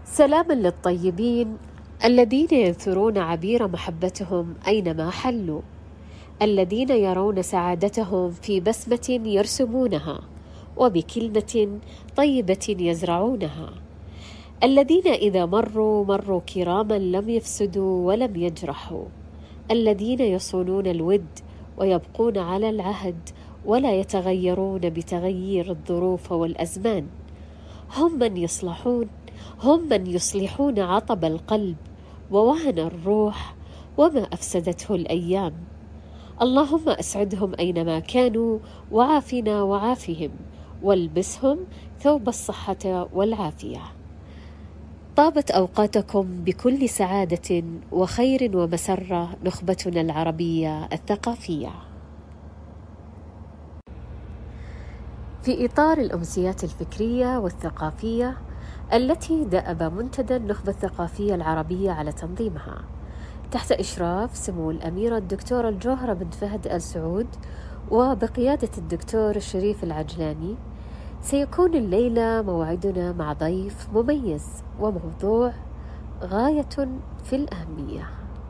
سلاما للطيبين الذين ينثرون عبير محبتهم أينما حلوا، الذين يرون سعادتهم في بسمة يرسمونها وبكلمة طيبة يزرعونها، الذين إذا مروا كراما لم يفسدوا ولم يجرحوا، الذين يصونون الود ويبقون على العهد ولا يتغيرون بتغيير الظروف والأزمان. هم من يصلحون عطب القلب ووهن الروح وما أفسدته الأيام. اللهم أسعدهم أينما كانوا وعافنا وعافهم والبسهم ثوب الصحة والعافية. طابت أوقاتكم بكل سعادة وخير ومسرة نخبتنا العربية الثقافية. في إطار الأمسيات الفكرية والثقافية التي دأب منتدى النخبة الثقافية العربية على تنظيمها تحت إشراف سمو الأميرة الدكتورة الجوهرة بنت فهد آل سعود وبقيادة الدكتور الشريف العجلاني، سيكون الليلة موعدنا مع ضيف مميز وموضوع غاية في الأهمية.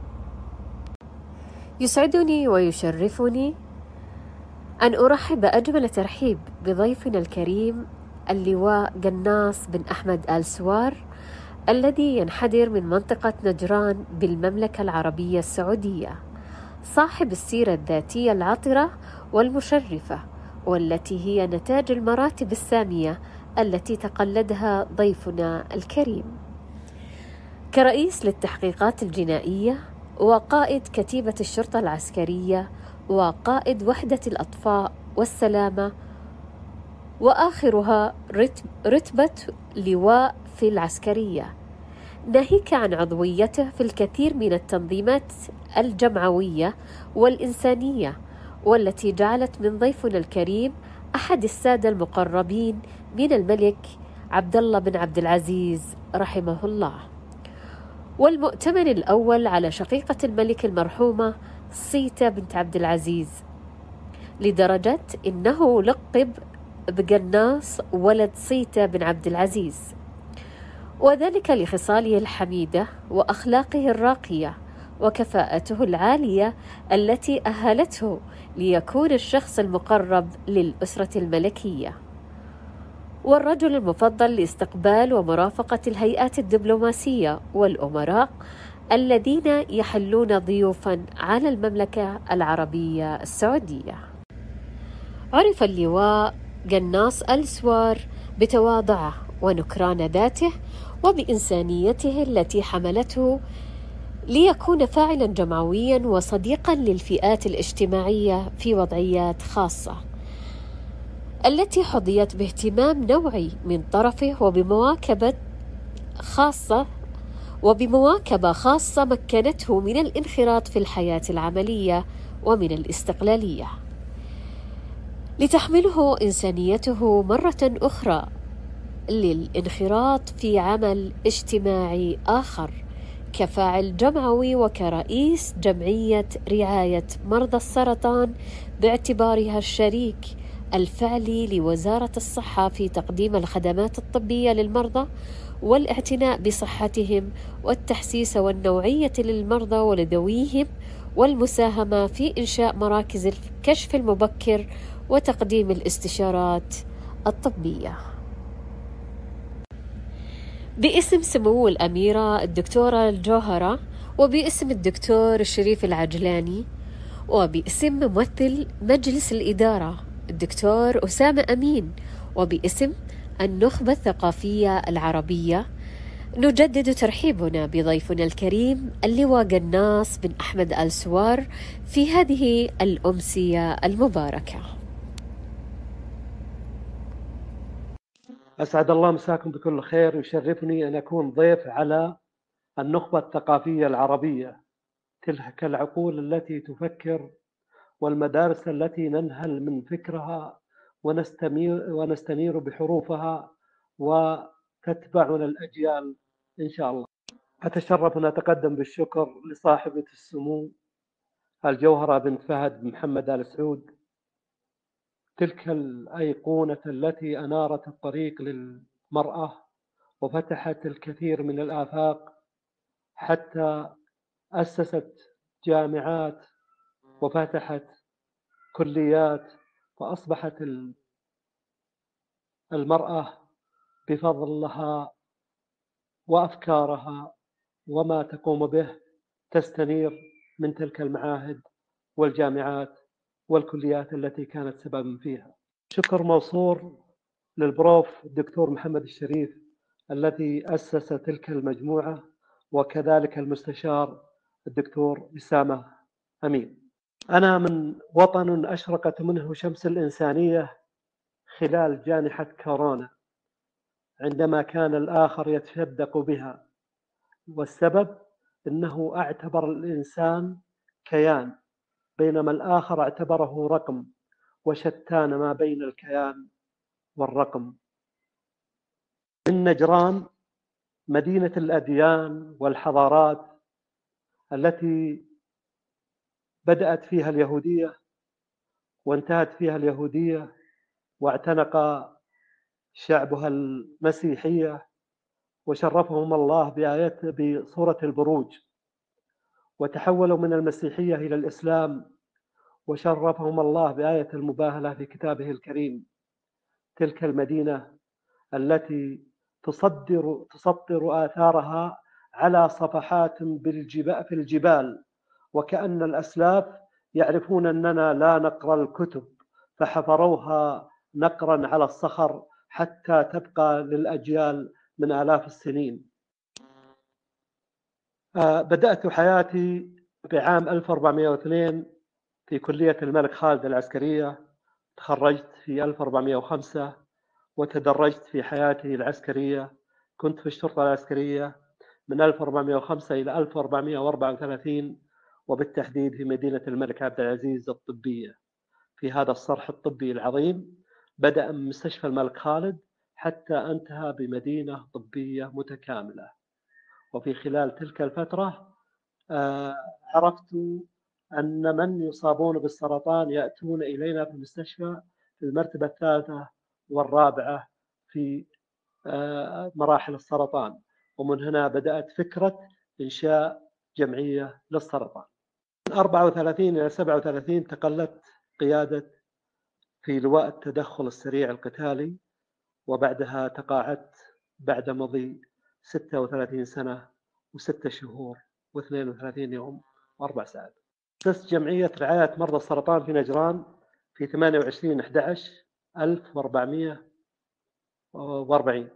يسعدني ويشرفني أن أرحب أجمل ترحيب بضيفنا الكريم اللواء قناص بن أحمد آل سوار، الذي ينحدر من منطقة نجران بالمملكة العربية السعودية، صاحب السيرة الذاتية العطرة والمشرفة، والتي هي نتاج المراتب السامية التي تقلدها ضيفنا الكريم. كرئيس للتحقيقات الجنائية وقائد كتيبة الشرطة العسكرية وقائد وحدة الأطفاء والسلامة، وآخرها رتبة لواء في العسكرية، ناهيك عن عضويته في الكثير من التنظيمات الجمعوية والإنسانية، والتي جعلت من ضيفنا الكريم أحد السادة المقربين من الملك عبد الله بن عبد العزيز رحمه الله، والمؤتمن الأول على شقيقة الملك المرحومة صيتا بنت عبد العزيز، لدرجة إنه لقب بقناص ولد صيتا بن عبد العزيز، وذلك لخصاله الحميدة وأخلاقه الراقية وكفاءته العالية التي أهلته ليكون الشخص المقرب للأسرة الملكية، والرجل المفضل لاستقبال ومرافقة الهيئات الدبلوماسية والأمراء الذين يحلون ضيوفا على المملكة العربية السعودية. عرف اللواء قناص آل سوار بتواضعه ونكران ذاته وبإنسانيته التي حملته ليكون فاعلا جمعويا وصديقا للفئات الاجتماعية في وضعيات خاصة، التي حظيت باهتمام نوعي من طرفه وبمواكبة خاصة مكنته من الانخراط في الحياة العملية ومن الاستقلالية، لتحمله إنسانيته مرة أخرى للانخراط في عمل اجتماعي آخر كفاعل جمعوي وكرئيس جمعية رعاية مرضى السرطان، باعتبارها الشريك الفعلي لوزارة الصحة في تقديم الخدمات الطبية للمرضى والاعتناء بصحتهم والتحسيس والنوعية للمرضى ولذويهم، والمساهمة في إنشاء مراكز الكشف المبكر وتقديم الاستشارات الطبية. باسم سمو الأميرة الدكتورة الجوهرة، وباسم الدكتور الشريف العجلاني، وباسم ممثل مجلس الإدارة الدكتور أسامة أمين، وباسم النخبة الثقافية العربية، نجدد ترحيبنا بضيفنا الكريم اللواء قناص بن أحمد آل سوار في هذه الأمسية المباركة. أسعد الله مساكم بكل خير. يشرفني أن أكون ضيف على النخبة الثقافية العربية، تلك العقول التي تفكر والمدارس التي ننهل من فكرها ونستنير بحروفها وتتبعنا الأجيال إن شاء الله. أتشرف أن أتقدم بالشكر لصاحبة السمو الجوهرة بنت فهد محمد آل سعود، تلك الأيقونة التي أنارت الطريق للمرأة وفتحت الكثير من الآفاق، حتى أسست جامعات وفتحت كليات، فأصبحت المرأة بفضلها وأفكارها وما تقوم به تستنير من تلك المعاهد والجامعات والكليات التي كانت سببا فيها. شكر موصول للبروف الدكتور محمد الشريف الذي أسس تلك المجموعة، وكذلك المستشار الدكتور أسامة أمين. أنا من وطن أشرقت منه شمس الإنسانية خلال جائحة كورونا، عندما كان الآخر يتشدق بها، والسبب أنه اعتبر الإنسان كيان، بينما الآخر اعتبره رقم، وشتان ما بين الكيان والرقم. من نجران، مدينة الأديان والحضارات التي بدأت فيها اليهودية وانتهت فيها اليهودية، واعتنق شعبها المسيحية، وشرفهم الله بصورة البروج، وتحولوا من المسيحية إلى الإسلام، وشرفهم الله بآية المباهلة في كتابه الكريم. تلك المدينة التي تسطر آثارها على صفحات في الجبال، وكأن الأسلاف يعرفون أننا لا نقرأ الكتب، فحفروها نقرا على الصخر حتى تبقى للأجيال من آلاف السنين. بدأت حياتي بعام 1402 في كلية الملك خالد العسكرية، تخرجت في 1405 وتدرجت في حياتي العسكرية. كنت في الشرطة العسكرية من 1405 إلى 1434، وبالتحديد في مدينة الملك عبد العزيز الطبية. في هذا الصرح الطبي العظيم بدأ من مستشفى الملك خالد حتى انتهى بمدينة طبية متكاملة. وفي خلال تلك الفترة عرفت أن من يصابون بالسرطان يأتون إلينا في المستشفى في المرتبة الثالثة والرابعة في مراحل السرطان، ومن هنا بدأت فكرة إنشاء جمعية للسرطان. من 34 إلى 37 تقلدت قيادة في لواء التدخل السريع القتالي، وبعدها تقاعدت بعد مضي 36 سنة و6 شهور و32 يوم و4 ساعات. أسست جمعية رعاية مرضى السرطان في نجران في 28/11/1440.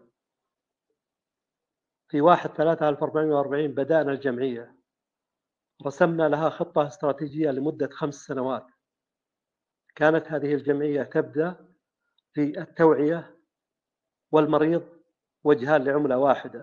في 1/3/1440 بدأنا الجمعية، رسمنا لها خطة استراتيجية لمدة 5 سنوات. كانت هذه الجمعية تبدأ في التوعية والمريض وجهان لعملة واحدة،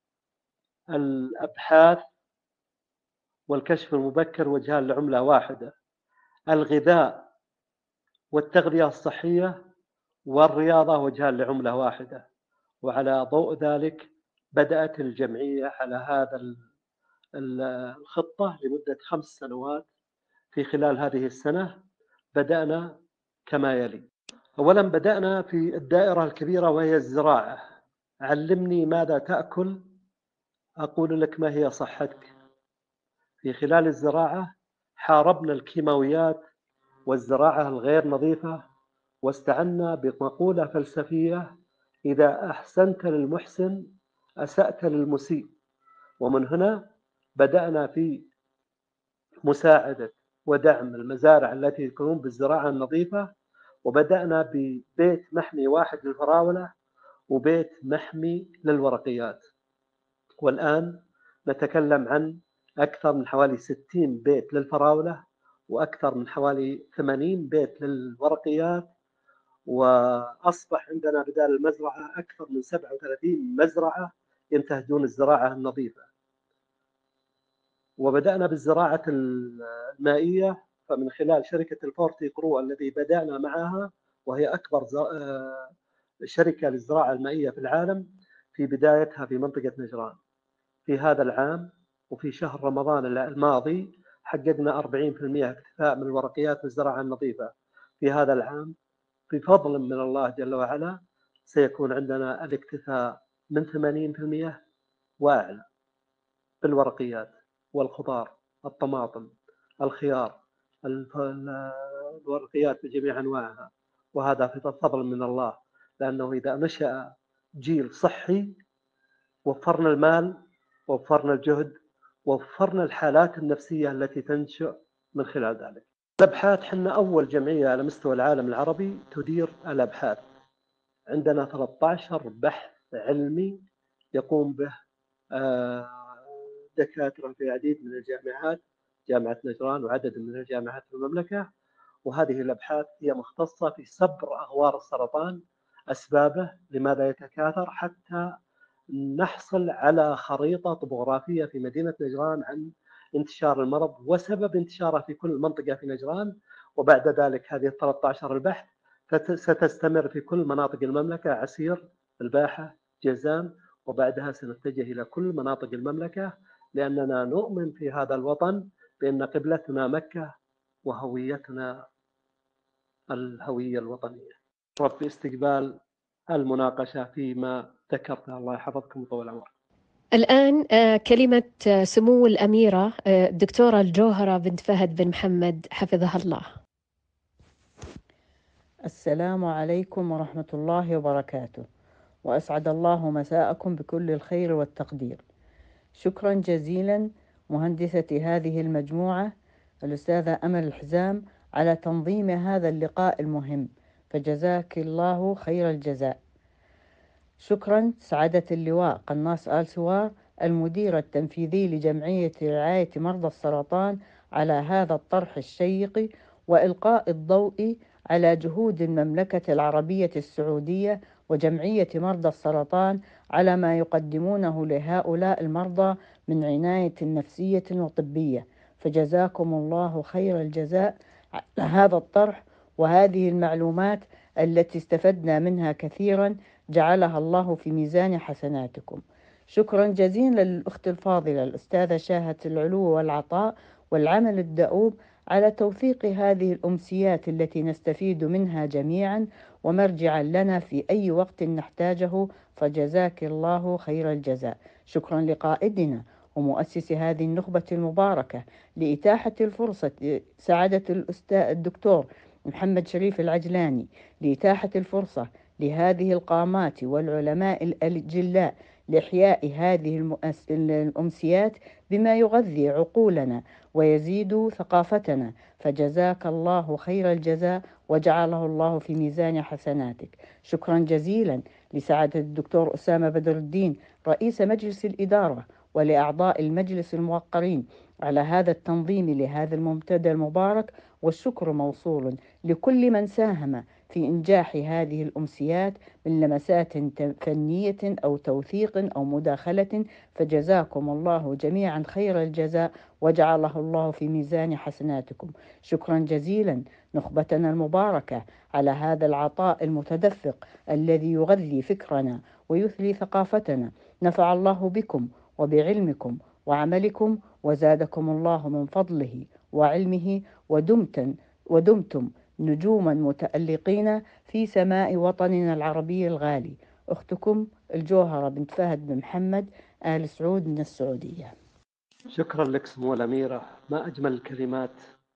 الأبحاث والكشف المبكر وجهان لعملة واحدة، الغذاء والتغذية الصحية والرياضة وجهان لعملة واحدة. وعلى ضوء ذلك بدأت الجمعية على هذا الخطة لمدة 5 سنوات. في خلال هذه السنة بدأنا كما يلي. أولا بدأنا في الدائرة الكبيرة وهي الزراعة. علمني ماذا تأكل أقول لك ما هي صحتك. في خلال الزراعة حاربنا الكيماويات والزراعة الغير نظيفة، واستعنا بمقولة فلسفية: إذا أحسنت للمحسن أسأت للمسيء. ومن هنا بدأنا في مساعدة ودعم المزارع التي تقوم بالزراعة النظيفة، وبدأنا ببيت محمي واحد للفراولة وبيت محمي للورقيات. والآن نتكلم عن أكثر من حوالي 60 بيت للفراولة وأكثر من حوالي 80 بيت للورقيات، وأصبح عندنا بدال المزرعة أكثر من 37 مزرعة ينتهجون الزراعة النظيفة. وبدأنا بالزراعة المائية، فمن خلال شركة الفورتي كرو الذي بدأنا معها، وهي أكبر شركة للزراعة المائية في العالم، في بدايتها في منطقة نجران. في هذا العام وفي شهر رمضان الماضي حققنا 40% اكتفاء من الورقيات والزراعة النظيفة. في هذا العام بفضل من الله جل وعلا سيكون عندنا الاكتفاء من 80% وأعلى بالورقيات والخضار، الطماطم، الخيار، الورقيات بجميع أنواعها. وهذا فضل من الله، لأنه إذا نشأ جيل صحي وفرنا المال، وفرنا الجهد، وفرنا الحالات النفسية التي تنشأ من خلال ذلك. الأبحاث، حنا أول جمعية على مستوى العالم العربي تدير الأبحاث. عندنا 13 بحث علمي يقوم به دكاترة في عديد من الجامعات، جامعة نجران وعدد من الجامعات في المملكة. وهذه الأبحاث هي مختصة في سبر أغوار السرطان، أسبابه، لماذا يتكاثر، حتى نحصل على خريطة طبوغرافية في مدينة نجران عن انتشار المرض وسبب انتشاره في كل منطقة في نجران. وبعد ذلك هذه 13 البحث ستستمر في كل مناطق المملكة: عسير، الباحة، جازان، وبعدها سنتجه إلى كل مناطق المملكة، لأننا نؤمن في هذا الوطن بأن قبلتنا مكة وهويتنا الهوية الوطنية. رب باستقبال المناقشة فيما ذكرته. الله يحفظكم ويطول عمركم. الآن كلمة سمو الأميرة الدكتورة الجوهرة بنت فهد بن محمد حفظها الله. السلام عليكم ورحمة الله وبركاته، وأسعد الله مساءكم بكل الخير والتقدير. شكرا جزيلا مهندسة هذه المجموعة الأستاذة أمل الحزام على تنظيم هذا اللقاء المهم، فجزاك الله خير الجزاء. شكرا سعادة اللواء قناص آل سوار المدير التنفيذي لجمعية رعاية مرضى السرطان على هذا الطرح الشيق وإلقاء الضوء على جهود المملكة العربية السعودية وجمعية مرضى السرطان على ما يقدمونه لهؤلاء المرضى من عناية نفسية وطبية، فجزاكم الله خير الجزاء على هذا الطرح وهذه المعلومات التي استفدنا منها كثيرا، جعلها الله في ميزان حسناتكم. شكرا جزيلا للأخت الفاضلة الأستاذة شاهة العلو والعطاء والعمل الدؤوب على توثيق هذه الأمسيات التي نستفيد منها جميعا ومرجعا لنا في أي وقت نحتاجه، فجزاك الله خير الجزاء. شكرا لقائدنا ومؤسس هذه النخبة المباركة لإتاحة الفرصة سعادة الأستاذ الدكتور محمد شريف العجلاني، لإتاحة الفرصة لهذه القامات والعلماء الأجلاء لإحياء هذه الأمسيات بما يغذي عقولنا ويزيد ثقافتنا، فجزاك الله خير الجزاء وجعله الله في ميزان حسناتك. شكرا جزيلا لسعادة الدكتور أسامة بدر الدين رئيس مجلس الإدارة ولأعضاء المجلس الموقرين على هذا التنظيم لهذا المنتدى المبارك، والشكر موصول لكل من ساهم في إنجاح هذه الأمسيات من لمسات فنية أو توثيق أو مداخلة، فجزاكم الله جميعا خير الجزاء وجعله الله في ميزان حسناتكم. شكرا جزيلا نخبتنا المباركة على هذا العطاء المتدفق الذي يغذي فكرنا ويثري ثقافتنا. نفع الله بكم وبعلمكم وعملكم وزادكم الله من فضله وعلمه، ودمتم نجوما متألقين في سماء وطننا العربي الغالي. أختكم الجوهرة بنت فهد بن محمد آل سعود من السعودية. شكرا لك سمو الأميرة. ما أجمل الكلمات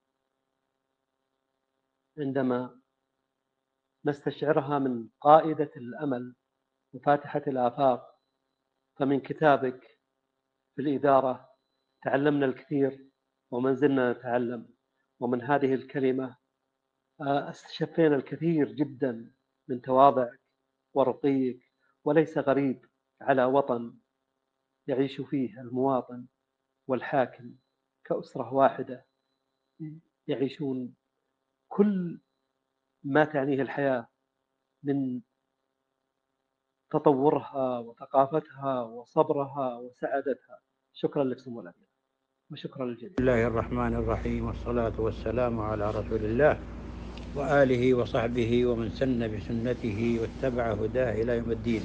عندما نستشعرها من قائدة الأمل وفاتحة الآفاق. فمن كتابك في الإدارة تعلمنا الكثير وما زلنا نتعلم، ومن هذه الكلمة استشفينا الكثير جدا من تواضعك ورقيك. وليس غريب على وطن يعيش فيه المواطن والحاكم كأسرة واحدة، يعيشون كل ما تعنيه الحياة من تطورها وثقافتها وصبرها وسعادتها. شكرا لك سمو الأمير وشكرا للجميع. بسم الله الرحمن الرحيم، والصلاة والسلام على رسول الله وآله وصحبه ومن سن بسنته واتبع هداه إلى يوم الدين.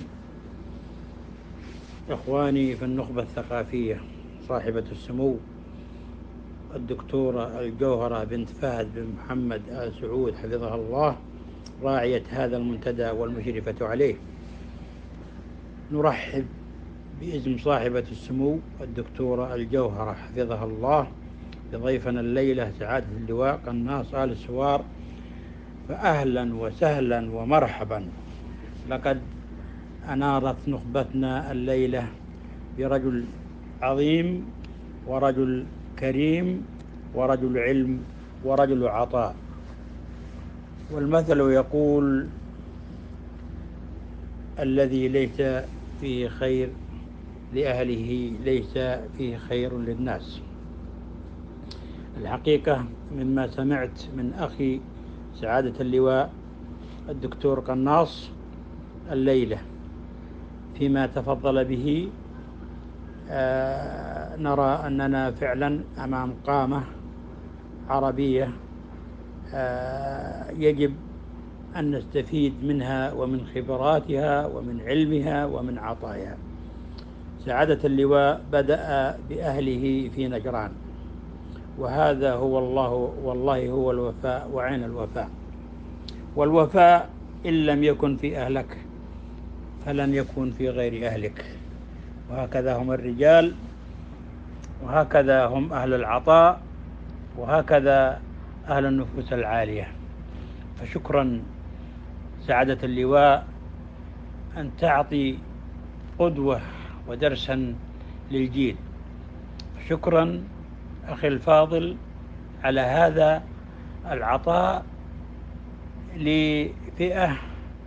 إخواني في النخبة الثقافية، صاحبة السمو الدكتورة الجوهرة بنت فهد بن محمد آل سعود حفظها الله، راعية هذا المنتدى والمشرفة عليه. نرحب باسم صاحبة السمو الدكتورة الجوهرة حفظها الله بضيفنا الليلة سعادة اللواء قناص آل سوار، فأهلا وسهلا ومرحبا. لقد أنارت نخبتنا الليلة برجل عظيم ورجل كريم ورجل علم ورجل عطاء. والمثل يقول: الذي ليس فيه خير لأهله ليس فيه خير للناس. الحقيقة مما سمعت من أخي سعادة اللواء الدكتور قناص الليلة فيما تفضل به، نرى أننا فعلا أمام قامة عربية يجب أن نستفيد منها ومن خبراتها ومن علمها ومن عطائها. سعادة اللواء بدأ بأهله في نجران، وهذا هو والله هو الوفاء وعين الوفاء. والوفاء إن لم يكن في أهلك فلن يكون في غير أهلك، وهكذا هم الرجال، وهكذا هم أهل العطاء، وهكذا أهل النفوس العالية. فشكرا سعادة اللواء أن تعطي قدوة ودرسا للجيل. شكرا أخي الفاضل على هذا العطاء لفئة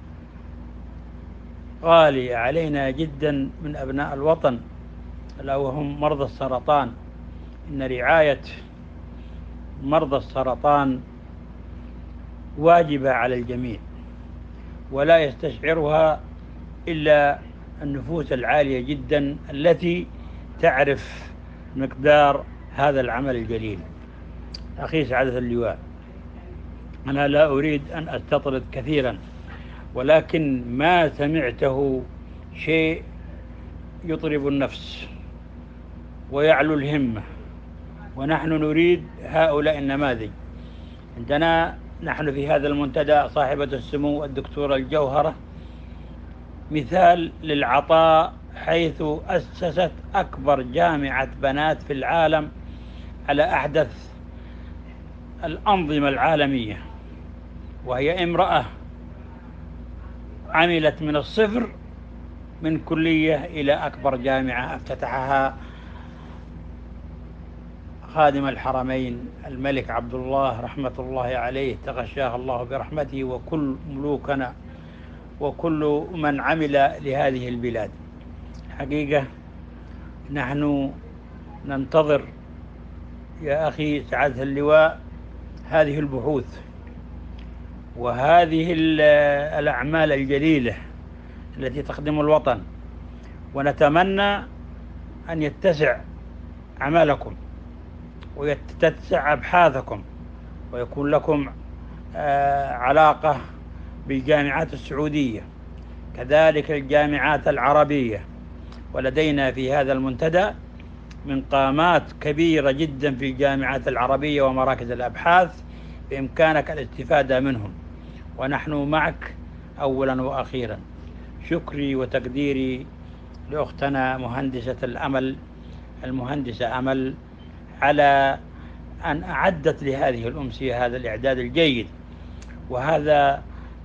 غالية علينا جدا من أبناء الوطن، ألا وهم مرضى السرطان. إن رعاية مرضى السرطان واجبة على الجميع، ولا يستشعرها إلا النفوس العالية جدا التي تعرف مقدار هذا العمل الجليل. أخي سعادة اللواء، أنا لا أريد أن أستطرد كثيرا، ولكن ما سمعته شيء يطرب النفس ويعلو الهمة، ونحن نريد هؤلاء النماذج. عندنا نحن في هذا المنتدى صاحبة السمو الدكتورة الجوهرة مثال للعطاء، حيث أسست أكبر جامعة بنات في العالم على أحدث الأنظمة العالمية، وهي امرأة عملت من الصفر من كلية إلى أكبر جامعة افتتحها خادم الحرمين الملك عبد الله رحمة الله عليه، تغشاه الله برحمته، وكل ملوكنا وكل من عمل لهذه البلاد. حقيقة نحن ننتظر يا أخي سعادة اللواء هذه البحوث وهذه الأعمال الجليلة التي تخدم الوطن، ونتمنى أن يتسع عملكم ويتسع أبحاثكم، ويكون لكم علاقة بالجامعات السعودية، كذلك الجامعات العربية. ولدينا في هذا المنتدى من قامات كبيرة جدا في الجامعات العربية ومراكز الأبحاث، بإمكانك الاستفادة منهم، ونحن معك أولا وأخيرا. شكري وتقديري لأختنا مهندسة الأمل المهندسة أمل على أن أعدت لهذه الأمسية هذا الإعداد الجيد وهذا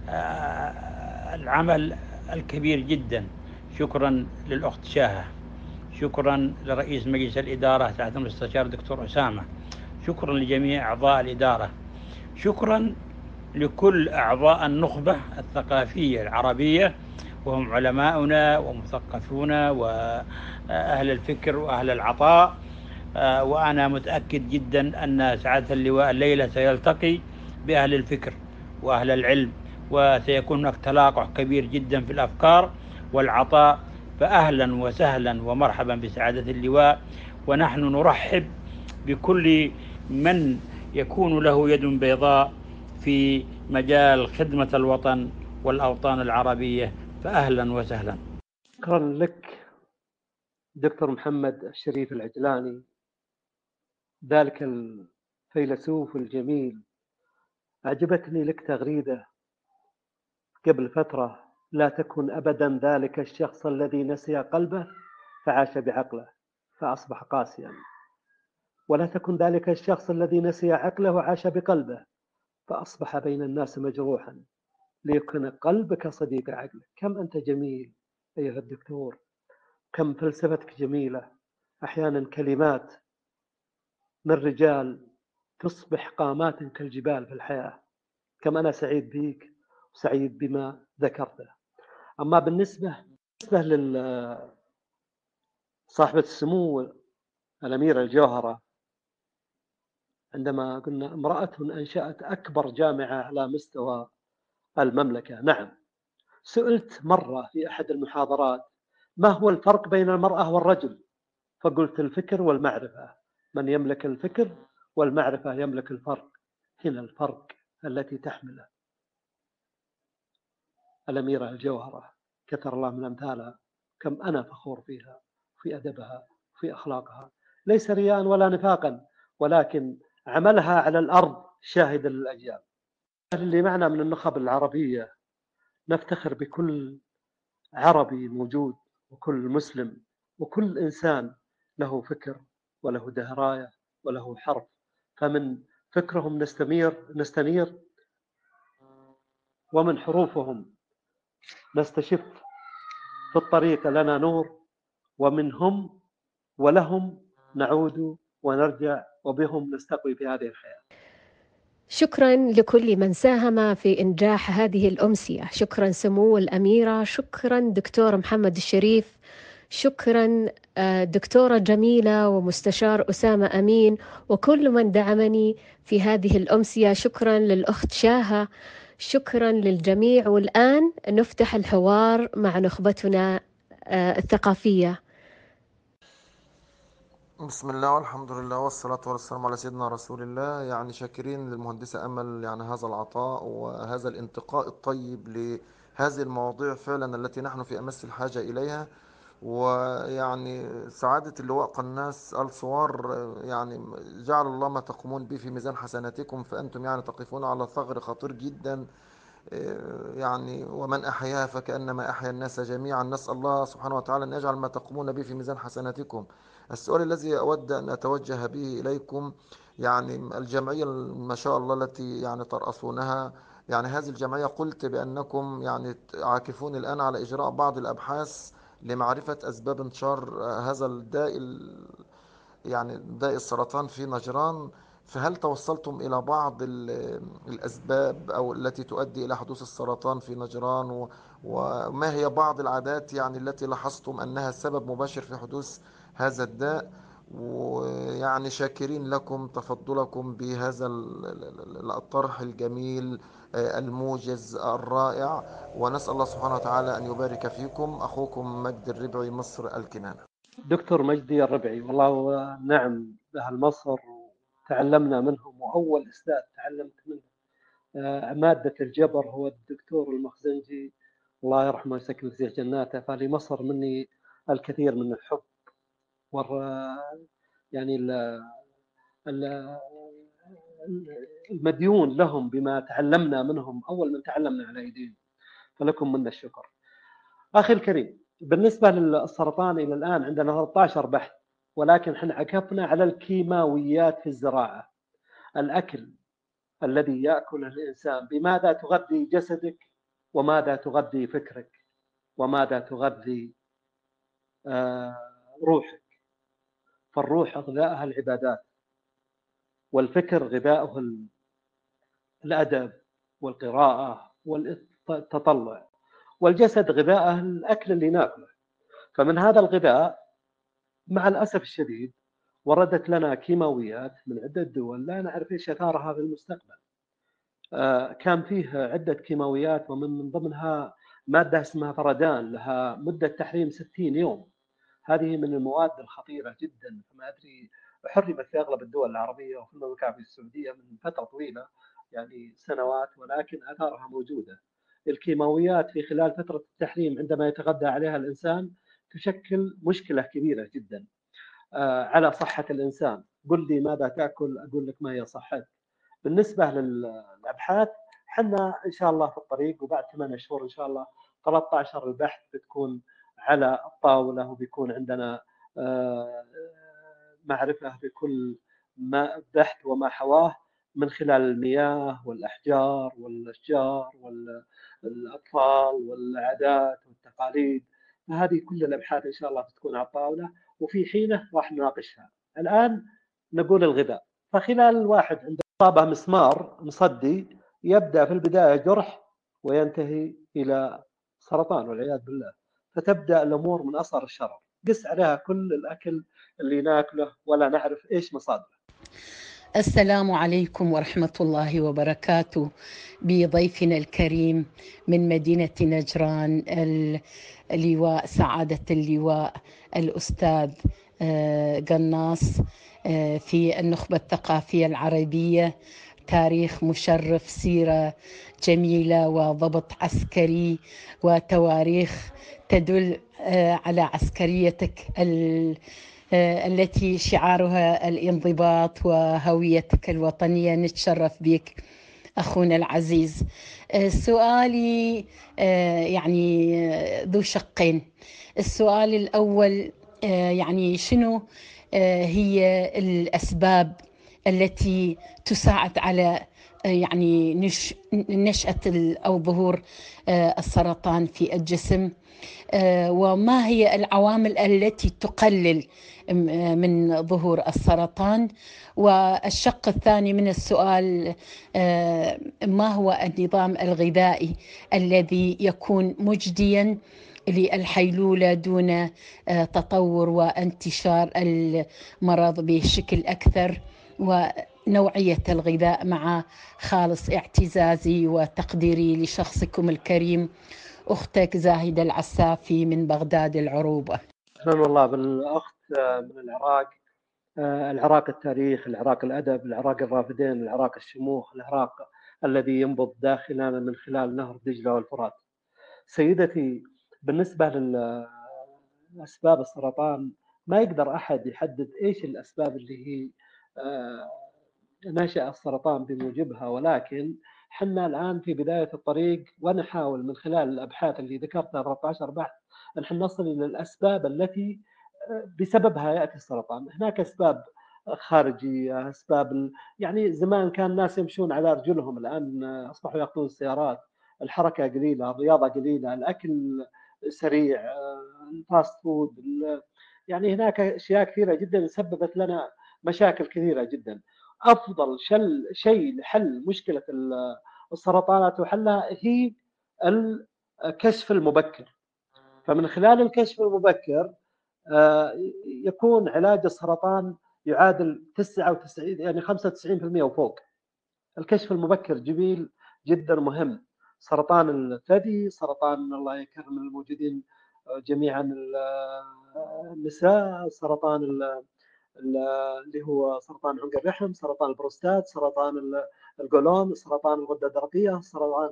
العمل الكبير جدا. شكرا للأخت شاهة، شكرا لرئيس مجلس الإدارة سعادة المستشار دكتور أسامة، شكرا لجميع أعضاء الإدارة، شكرا لكل أعضاء النخبة الثقافية العربية، وهم علماؤنا ومثقفونا وأهل الفكر وأهل العطاء. وأنا متأكد جدا أن سعادة اللواء الليلة سيلتقي بأهل الفكر وأهل العلم، وسيكون هناك تلاقح كبير جدا في الأفكار والعطاء. فأهلا وسهلا ومرحبا بسعادة اللواء، ونحن نرحب بكل من يكون له يد بيضاء في مجال خدمة الوطن والأوطان العربية. فأهلا وسهلا. شكرا لك دكتور محمد الشريف العجلاني، ذلك الفيلسوف الجميل. أعجبتني لك تغريدة قبل فترة لا تكن أبدا ذلك الشخص الذي نسي قلبه فعاش بعقله فأصبح قاسيا، ولا تكن ذلك الشخص الذي نسي عقله وعاش بقلبه فأصبح بين الناس مجروحا. ليكن قلبك صديق عقلك. كم أنت جميل أيها الدكتور، كم فلسفتك جميلة. أحيانا كلمات من رجال تصبح قامات كالجبال في الحياة. كم أنا سعيد بك وسعيد بما ذكرته. أما بالنسبة لصاحبة السمو الأميرة الجوهرة، عندما قلنا امرأة أنشأت أكبر جامعة على مستوى المملكة، نعم، سئلت مرة في أحد المحاضرات ما هو الفرق بين المرأة والرجل؟ فقلت الفكر والمعرفة. من يملك الفكر والمعرفة يملك الفرق. هنا الفرق التي تحمله الأميرة الجوهرة، كثر الله من أمثالها. كم أنا فخور فيها، في أدبها، في أخلاقها، ليس رياء ولا نفاقا، ولكن عملها على الأرض شاهد للأجيال. اللي معنا من النخب العربية نفتخر بكل عربي موجود، وكل مسلم، وكل إنسان له فكر وله دراية وله حرف، فمن فكرهم نستنير، ومن حروفهم نستشف. في الطريق لنا نور، ومنهم ولهم نعود ونرجع، وبهم نستقوي في هذه الحياة. شكرا لكل من ساهم في إنجاح هذه الأمسية. شكرا سمو الأميرة، شكرا دكتور محمد الشريف، شكرا دكتورة جميلة ومستشار أسامة أمين وكل من دعمني في هذه الأمسية. شكرا للأخت شاهة، شكرا للجميع. والآن نفتح الحوار مع نخبتنا الثقافية. بسم الله والحمد لله والصلاة والسلام على سيدنا رسول الله. يعني شاكرين للمهندسة أمل يعني هذا العطاء وهذا الانتقاء الطيب لهذه المواضيع فعلا التي نحن في أمس الحاجة إليها. ويعني سعادة اللواء قناص الصور يعني جعل الله ما تقومون به في ميزان حسناتكم، فأنتم يعني تقفون على ثغر خطير جدا. يعني ومن أحياها فكأنما أحيا الناس جميعا. نسأل الله سبحانه وتعالى أن يجعل ما تقومون به في ميزان حسناتكم. السؤال الذي أود أن أتوجه به إليكم، يعني الجمعية ما شاء الله التي يعني ترأسونها، يعني هذه الجمعية قلت بأنكم يعني عاكفون الآن على إجراء بعض الأبحاث لمعرفة أسباب انتشار هذا الداء، يعني داء السرطان في نجران. فهل توصلتم إلى بعض الأسباب أو التي تؤدي إلى حدوث السرطان في نجران، وما هي بعض العادات يعني التي لاحظتم أنها سبب مباشر في حدوث هذا الداء؟ ويعني شاكرين لكم تفضلكم بهذا الطرح الجميل الموجز الرائع، ونسأل الله سبحانه وتعالى أن يبارك فيكم. أخوكم مجد الربعي، مصر الكنانة. دكتور مجدي الربعي، والله نعم أهل مصر تعلمنا منهم، وأول أستاذ تعلمت منه مادة الجبر هو الدكتور المخزنجي، الله يرحمه ويسكن في جناته. فلمصر مني الكثير من الحب يعني المديون لهم بما تعلمنا منهم، أول من تعلمنا على أيديهم، فلكم منا الشكر. أخي الكريم، بالنسبة للسرطان إلى الآن عندنا 13 بحث، ولكن احنا عكفنا على الكيماويات في الزراعة. الأكل الذي يأكله الإنسان، بماذا تغذي جسدك وماذا تغذي فكرك وماذا تغذي روحك. فالروح غذاءها العبادات، والفكر غذاؤه الأدب والقراءة والتطلع، والجسد غذاءه الأكل اللي ناكله. فمن هذا الغذاء مع الأسف الشديد وردت لنا كيماويات من عدة دول لا نعرف إيش أثارها في المستقبل. كان فيه عدة كيماويات، ومن ضمنها مادة اسمها فردان لها مدة تحريم 60 يوم. هذه من المواد الخطيرة جدا، ما أدري حرمت في أغلب الدول العربية وفي المملكة في السعودية من فترة طويلة، يعني سنوات، ولكن آثارها موجودة. الكيماويات في خلال فترة التحريم عندما يتغذى عليها الإنسان تشكل مشكلة كبيرة جدا على صحة الإنسان. قل لي ماذا تأكل أقول لك ما هي صحتك. بالنسبة للأبحاث، حنا إن شاء الله في الطريق، وبعد 8 شهور إن شاء الله 13 البحث بتكون على الطاولة، وبيكون عندنا معرفة بكل ما بحث وما حواه من خلال المياه والأحجار والأشجار والأطفال والعادات والتقاليد. هذه كل الأبحاث إن شاء الله بتكون على الطاولة، وفي حينه راح نناقشها. الآن نقول الغذاء. فخلال الواحد عنده إصابة مسمار مصدي يبدأ في البداية جرح وينتهي إلى سرطان والعياذ بالله. فتبدأ الأمور من أصغر الشرر، قس عليها كل الأكل اللي ناكله ولا نعرف إيش مصادره. السلام عليكم ورحمة الله وبركاته. بضيفنا الكريم من مدينة نجران اللواء سعادة اللواء الأستاذ قناص في النخبة الثقافية العربية. تاريخ مشرف، سيرة جميلة وضبط عسكري وتواريخ تدل على عسكريتك التي شعارها الانضباط وهويتك الوطنية. نتشرف بك أخونا العزيز. سؤالي يعني ذو شقين. السؤال الأول يعني شنو هي الأسباب التي تساعد على يعني نشأة أو ظهور السرطان في الجسم، وما هي العوامل التي تقلل من ظهور السرطان؟ والشق الثاني من السؤال ما هو النظام الغذائي الذي يكون مجديا للحيلولة دون تطور وانتشار المرض بشكل أكثر؟ ونوعية الغذاء مع خالص اعتزازي وتقديري لشخصكم الكريم، أختك زاهدة العسافي من بغداد العروبة. أهلا والله بالأخت من العراق. العراق التاريخ، العراق الأدب، العراق الرافدين، العراق الشموخ، العراق الذي ينبض داخلنا من خلال نهر دجلة والفرات. سيدتي، بالنسبة لأسباب السرطان ما يقدر أحد يحدد إيش الأسباب اللي هي نشأ السرطان بموجبها، ولكن حنا الآن في بداية الطريق ونحاول من خلال الأبحاث اللي ذكرتها 13 بحث نحن نصل إلى الأسباب التي بسببها يأتي السرطان. هناك أسباب خارجية، أسباب يعني زمان كان الناس يمشون على رجلهم، الآن أصبحوا يأخذون السيارات، الحركة قليلة، الرياضة قليلة، الأكل سريع، الفاست فود، يعني هناك أشياء كثيرة جدا سببت لنا مشاكل كثيرة جدا. أفضل شيء لحل مشكلة السرطانات وحلها هي الكشف المبكر. فمن خلال الكشف المبكر يكون علاج السرطان يعادل 99 يعني 95% وفوق. الكشف المبكر جميل جدا مهم. سرطان الثدي، سرطان الله يكرم الموجودين جميعا النساء، سرطان اللي هو سرطان عنق الرحم، سرطان البروستات، سرطان القولون، سرطان الغدة الدرقية، سرطان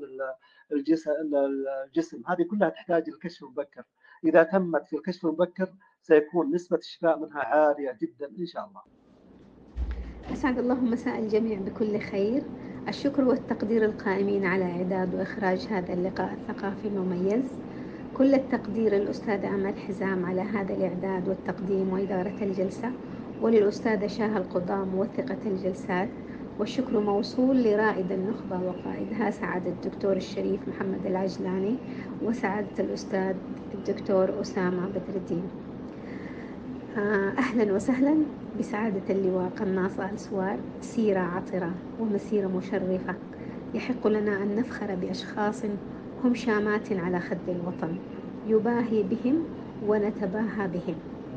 الجسم. هذه كلها تحتاج الكشف المبكر. إذا تمت في الكشف المبكر سيكون نسبة الشفاء منها عالية جدا إن شاء الله. أسعد الله مساء الجميع بكل خير. الشكر والتقدير القائمين على إعداد وإخراج هذا اللقاء الثقافي المميز. كل التقدير للأستاذة أمل حزام على هذا الإعداد والتقديم وإدارة الجلسة، وللأستاذة شاهة القضاة موثقة الجلسات. والشكر موصول لرائد النخبة وقائدها سعادة الدكتور الشريف محمد العجلاني وسعادة الأستاذ الدكتور أسامة بدر الدين. أهلا وسهلا بسعادة اللواء قناص آل سوار. سيرة عطرة ومسيرة مشرفة يحق لنا أن نفخر بأشخاص هم شامات على خد الوطن يباهي بهم ونتباهى بهم.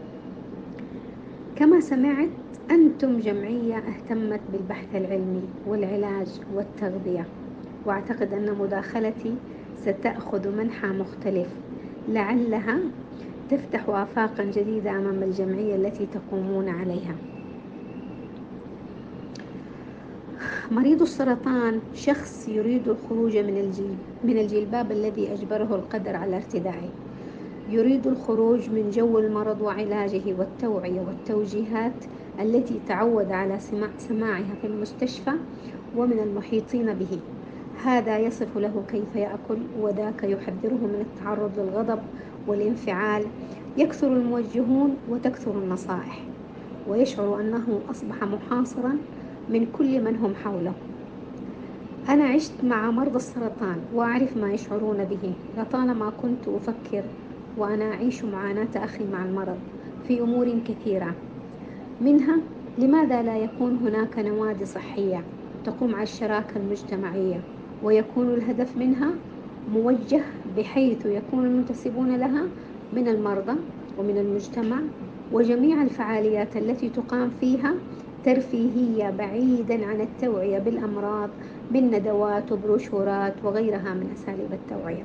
كما سمعت، أنتم جمعية اهتمت بالبحث العلمي والعلاج والتغذية، وأعتقد أن مداخلتي ستأخذ منحى مختلف لعلها تفتح آفاقا جديدة أمام الجمعية التي تقومون عليها. مريض السرطان شخص يريد الخروج من الجلباب الذي أجبره القدر على ارتداعه، يريد الخروج من جو المرض وعلاجه والتوعية والتوجيهات التي تعود على سماعها في المستشفى ومن المحيطين به. هذا يصف له كيف يأكل، وذاك يحذره من التعرض للغضب والانفعال. يكثر الموجهون وتكثر النصائح، ويشعر أنه أصبح محاصرا من كل من هم حوله. أنا عشت مع مرضى السرطان وأعرف ما يشعرون به. لطالما كنت أفكر وأنا أعيش معاناة أخي مع المرض في أمور كثيرة، منها لماذا لا يكون هناك نوادي صحية تقوم على الشراكة المجتمعية، ويكون الهدف منها موجه بحيث يكون المنتسبون لها من المرضى ومن المجتمع، وجميع الفعاليات التي تقام فيها ترفيهية بعيدا عن التوعية بالأمراض بالندوات وبروشورات وغيرها من أساليب التوعية.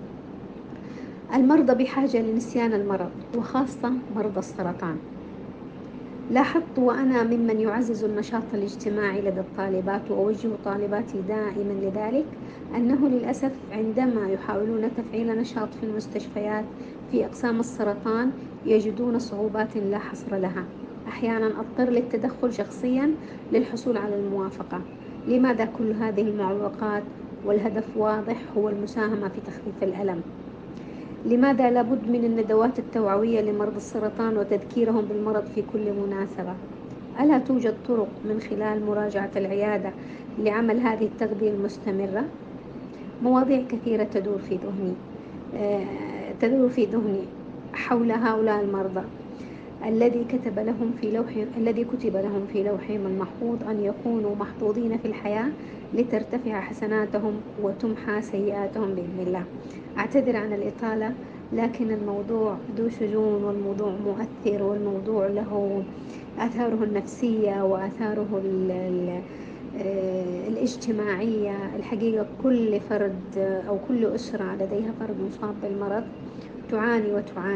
المرضى بحاجة لنسيان المرض، وخاصة مرضى السرطان. لاحظت وأنا ممن يعزز النشاط الاجتماعي لدى الطالبات، وأوجه طالباتي دائما لذلك، أنه للأسف عندما يحاولون تفعيل نشاط في المستشفيات في أقسام السرطان يجدون صعوبات لا حصر لها. أحيانا أضطر للتدخل شخصيا للحصول على الموافقة. لماذا كل هذه المعوقات والهدف واضح هو المساهمة في تخفيف الألم؟ لماذا لابد من الندوات التوعوية لمرضى السرطان وتذكيرهم بالمرض في كل مناسبة؟ ألا توجد طرق من خلال مراجعة العيادة لعمل هذه التغذية المستمرة؟ مواضيع كثيرة تدور في ذهني حول هؤلاء المرضى الذي كتب لهم في لوحهم المحفوظ أن يكونوا محظوظين في الحياة لترتفع حسناتهم وتمحى سيئاتهم بإذن الله. أعتذر عن الإطالة، لكن الموضوع ذو شجون، والموضوع مؤثر، والموضوع له آثاره النفسية وآثاره الاجتماعية. الحقيقة كل فرد أو كل أسرة لديها فرد مصاب بالمرض تعاني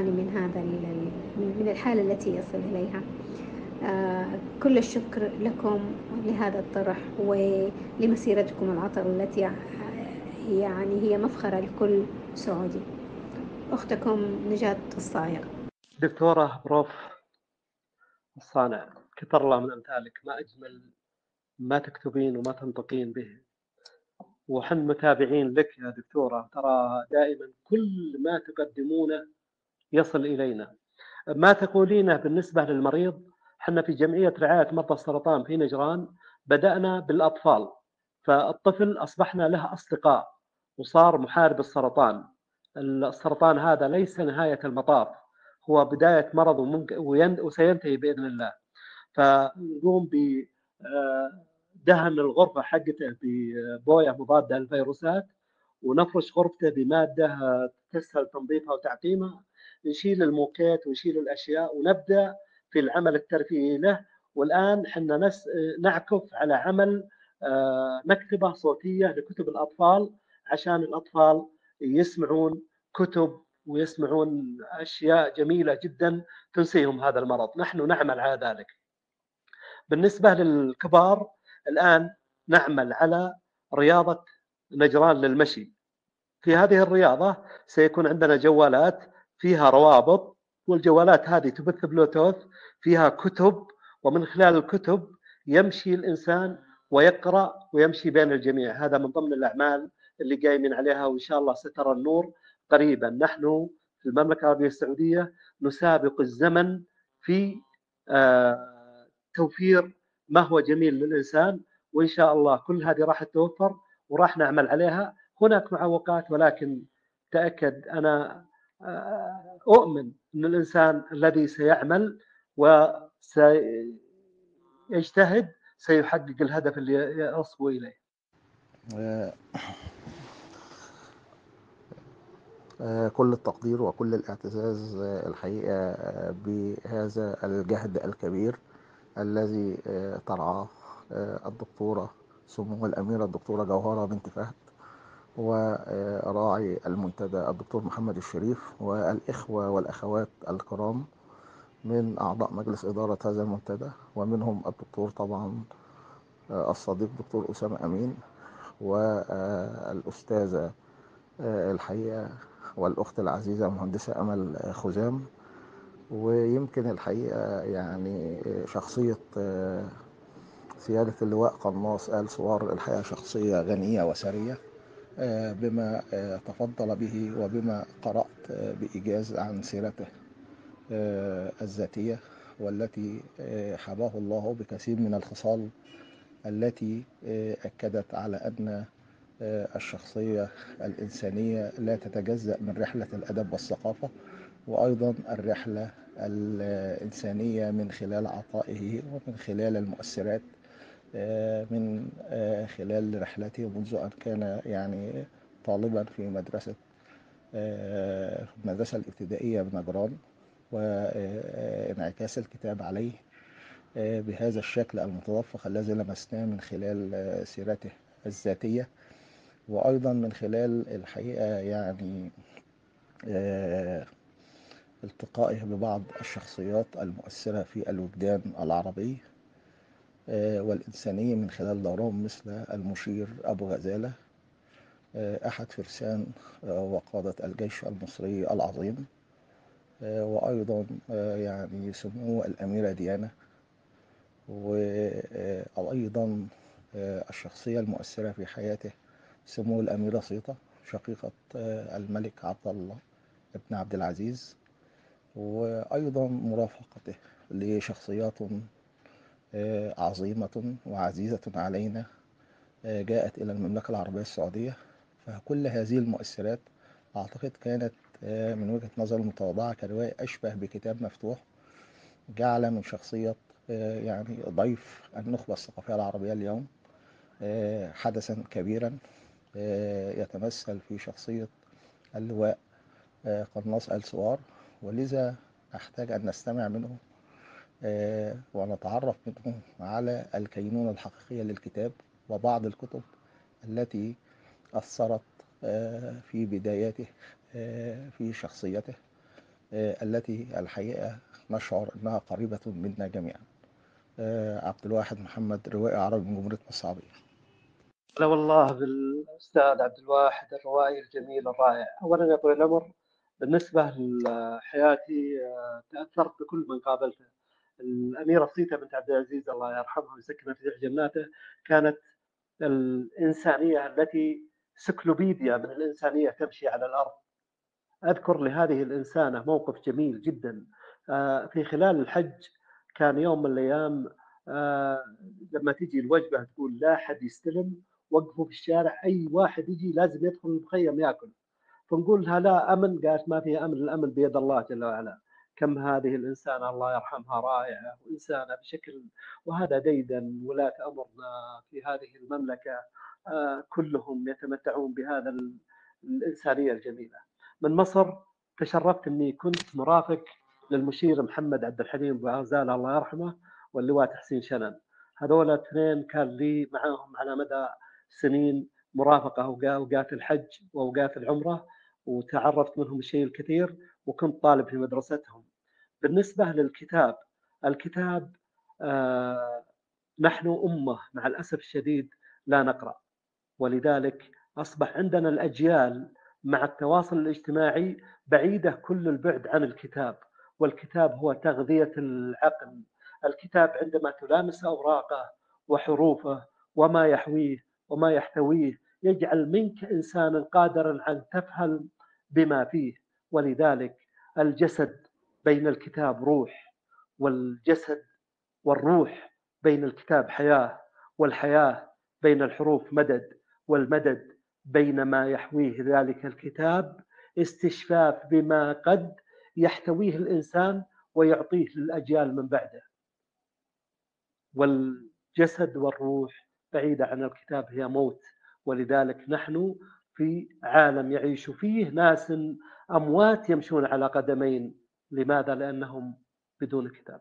من الحالة التي يصل إليها. كل الشكر لكم لهذا الطرح ولمسيرتكم العطر التي يعني هي مفخرة لكل سعودي. أختكم نجاة الصايغ. دكتورة بروف الصانع، كثر الله من أمثالك، ما أجمل ما تكتبين وما تنطقين به، وحن متابعين لك يا دكتورة. ترى دائما كل ما تقدمونه يصل إلينا. ما تقولينه بالنسبة للمريض، حنا في جمعية رعاية مرضى السرطان في نجران بدأنا بالأطفال، فالطفل أصبحنا له أصدقاء وصار محارب السرطان. السرطان هذا ليس نهاية المطاف، هو بداية مرض وسينتهي بإذن الله. فنقوم بدهن الغرفة حقته ببوية مضادة للفيروسات، ونفرش غرفته بمادة تسهل تنظيفها وتعقيمها، نشيل الموكيت ونشيل الأشياء ونبدأ في العمل الترفيهي له. والآن حنا نعكف على عمل مكتبة صوتية لكتب الأطفال، عشان الأطفال يسمعون كتب ويسمعون أشياء جميلة جدا تنسيهم هذا المرض. نحن نعمل على ذلك. بالنسبة للكبار الآن نعمل على رياضة نجران للمشي. في هذه الرياضة سيكون عندنا جوالات فيها روابط، والجوالات هذه تبث بلوتوث، فيها كتب، ومن خلال الكتب يمشي الإنسان ويقرأ ويمشي بين الجميع. هذا من ضمن الأعمال اللي قايمين عليها، وإن شاء الله سترى النور قريبا. نحن في المملكة العربية السعودية نسابق الزمن في توفير ما هو جميل للإنسان، وإن شاء الله كل هذه راح تتوفر وراح نعمل عليها. هناك معوقات، ولكن تأكد أنا أؤمن أن الإنسان الذي سيعمل وسيجتهد سيحقق الهدف اللي يصبو إليه. كل التقدير وكل الاعتزاز الحقيقة بهذا الجهد الكبير الذي ترعاه الدكتورة سمو الأميرة الدكتورة جوهرة بنت فهد، وراعي المنتدى الدكتور محمد الشريف، والإخوة والأخوات الكرام من أعضاء مجلس إدارة هذا المنتدى، ومنهم الدكتور طبعا الصديق دكتور أسامة أمين، والأستاذة الحقيقة والأخت العزيزة المهندسة أمل خزام. ويمكن الحقيقة يعني شخصية سيادة اللواء قناص آل صوار الحقيقة شخصية غنية وثرية، بما تفضل به وبما قرأت بإيجاز عن سيرته الذاتية، والتي حباه الله بكثير من الخصال التي أكدت على أن الشخصية الإنسانية لا تتجزأ من رحلة الأدب والثقافة، وأيضا الرحلة الإنسانية من خلال عطائه ومن خلال المؤثرات، من خلال رحلته منذ أن كان يعني طالبا في المدرسة الابتدائية بنجران، وانعكاس الكتاب عليه بهذا الشكل المتدفق الذي لمسناه من خلال سيرته الذاتية، وأيضا من خلال الحقيقة يعني التقائه ببعض الشخصيات المؤثرة في الوجدان العربي والإنساني من خلال دورهم، مثل المشير أبو غزالة، أحد فرسان وقادة الجيش المصري العظيم، وأيضا يعني سمو الأميرة ديانة، وأيضا الشخصية المؤثرة في حياته سمو الأميرة صيطة شقيقة الملك عبد الله ابن عبد العزيز، وأيضا مرافقته لشخصيات عظيمة وعزيزة علينا جاءت إلى المملكة العربية السعودية. فكل هذه المؤثرات أعتقد كانت من وجهة نظر المتواضعة كرواية أشبه بكتاب مفتوح، جعل من شخصية يعني ضيف النخبة الثقافية العربية اليوم حدثا كبيرا يتمثل في شخصية اللواء قناص آل سوار، ولذا أحتاج أن نستمع منه ونتعرف منه على الكينونة الحقيقية للكتاب وبعض الكتب التي أثرت في بداياته في شخصيته التي الحقيقة نشعر أنها قريبة منا جميعا. عبد الواحد محمد، روائي عربي من جمهورية مصر العربية. لا والله بالأستاذ عبد الواحد الروائي الجميل الرائع. أولا يا طويل العمر، بالنسبة لحياتي تأثرت بكل من قابلته. الأميرة صيتا بنت عبد العزيز الله يرحمها ويسكنها في جناته كانت الإنسانية التي سكلوبيديا من الإنسانية تمشي على الأرض. أذكر لهذه الإنسانة موقف جميل جدا في خلال الحج. كان يوم من الأيام لما تجي الوجبة تقول لا حد يستلم، وقفوا في الشارع، أي واحد يجي لازم يدخل المخيم يأكل. فنقول لها لا أمن، قالت ما فيها أمن، الأمن بيد الله جل وعلا. كم هذه الإنسانة الله يرحمها رائعة وإنسانة بشكل، وهذا ديدا ولاة أمرنا في هذه المملكة كلهم يتمتعون بهذا الإنسانية الجميلة. من مصر تشرفت أني كنت مرافق للمشير محمد عبد الحليم أبو غزالة الله يرحمه واللواء تحسين شنن. هذول الاثنين كان لي معاهم على مدى سنين مرافقة أوقات الحج وأوقات العمرة، وتعرفت منهم الشيء الكثير، وكنت طالب في مدرستهم. بالنسبة للكتاب، الكتاب نحن أمة مع الأسف الشديد لا نقرأ، ولذلك أصبح عندنا الأجيال مع التواصل الاجتماعي بعيدة كل البعد عن الكتاب، والكتاب هو تغذية العقل. الكتاب عندما تلامس أوراقه وحروفه وما يحويه وما يحتويه يجعل منك إنسانا قادرا أن تفهم بما فيه. ولذلك الجسد بين الكتاب روح، والجسد والروح بين الكتاب حياة، والحياة بين الحروف مدد، والمدد بين ما يحويه ذلك الكتاب استشفاف بما قد يحتويه الإنسان ويعطيه للأجيال من بعده. والجسد والروح بعيدة عن الكتاب هي موت، ولذلك نحن في عالم يعيش فيه ناس أموات يمشون على قدمين. لماذا؟ لأنهم بدون كتاب.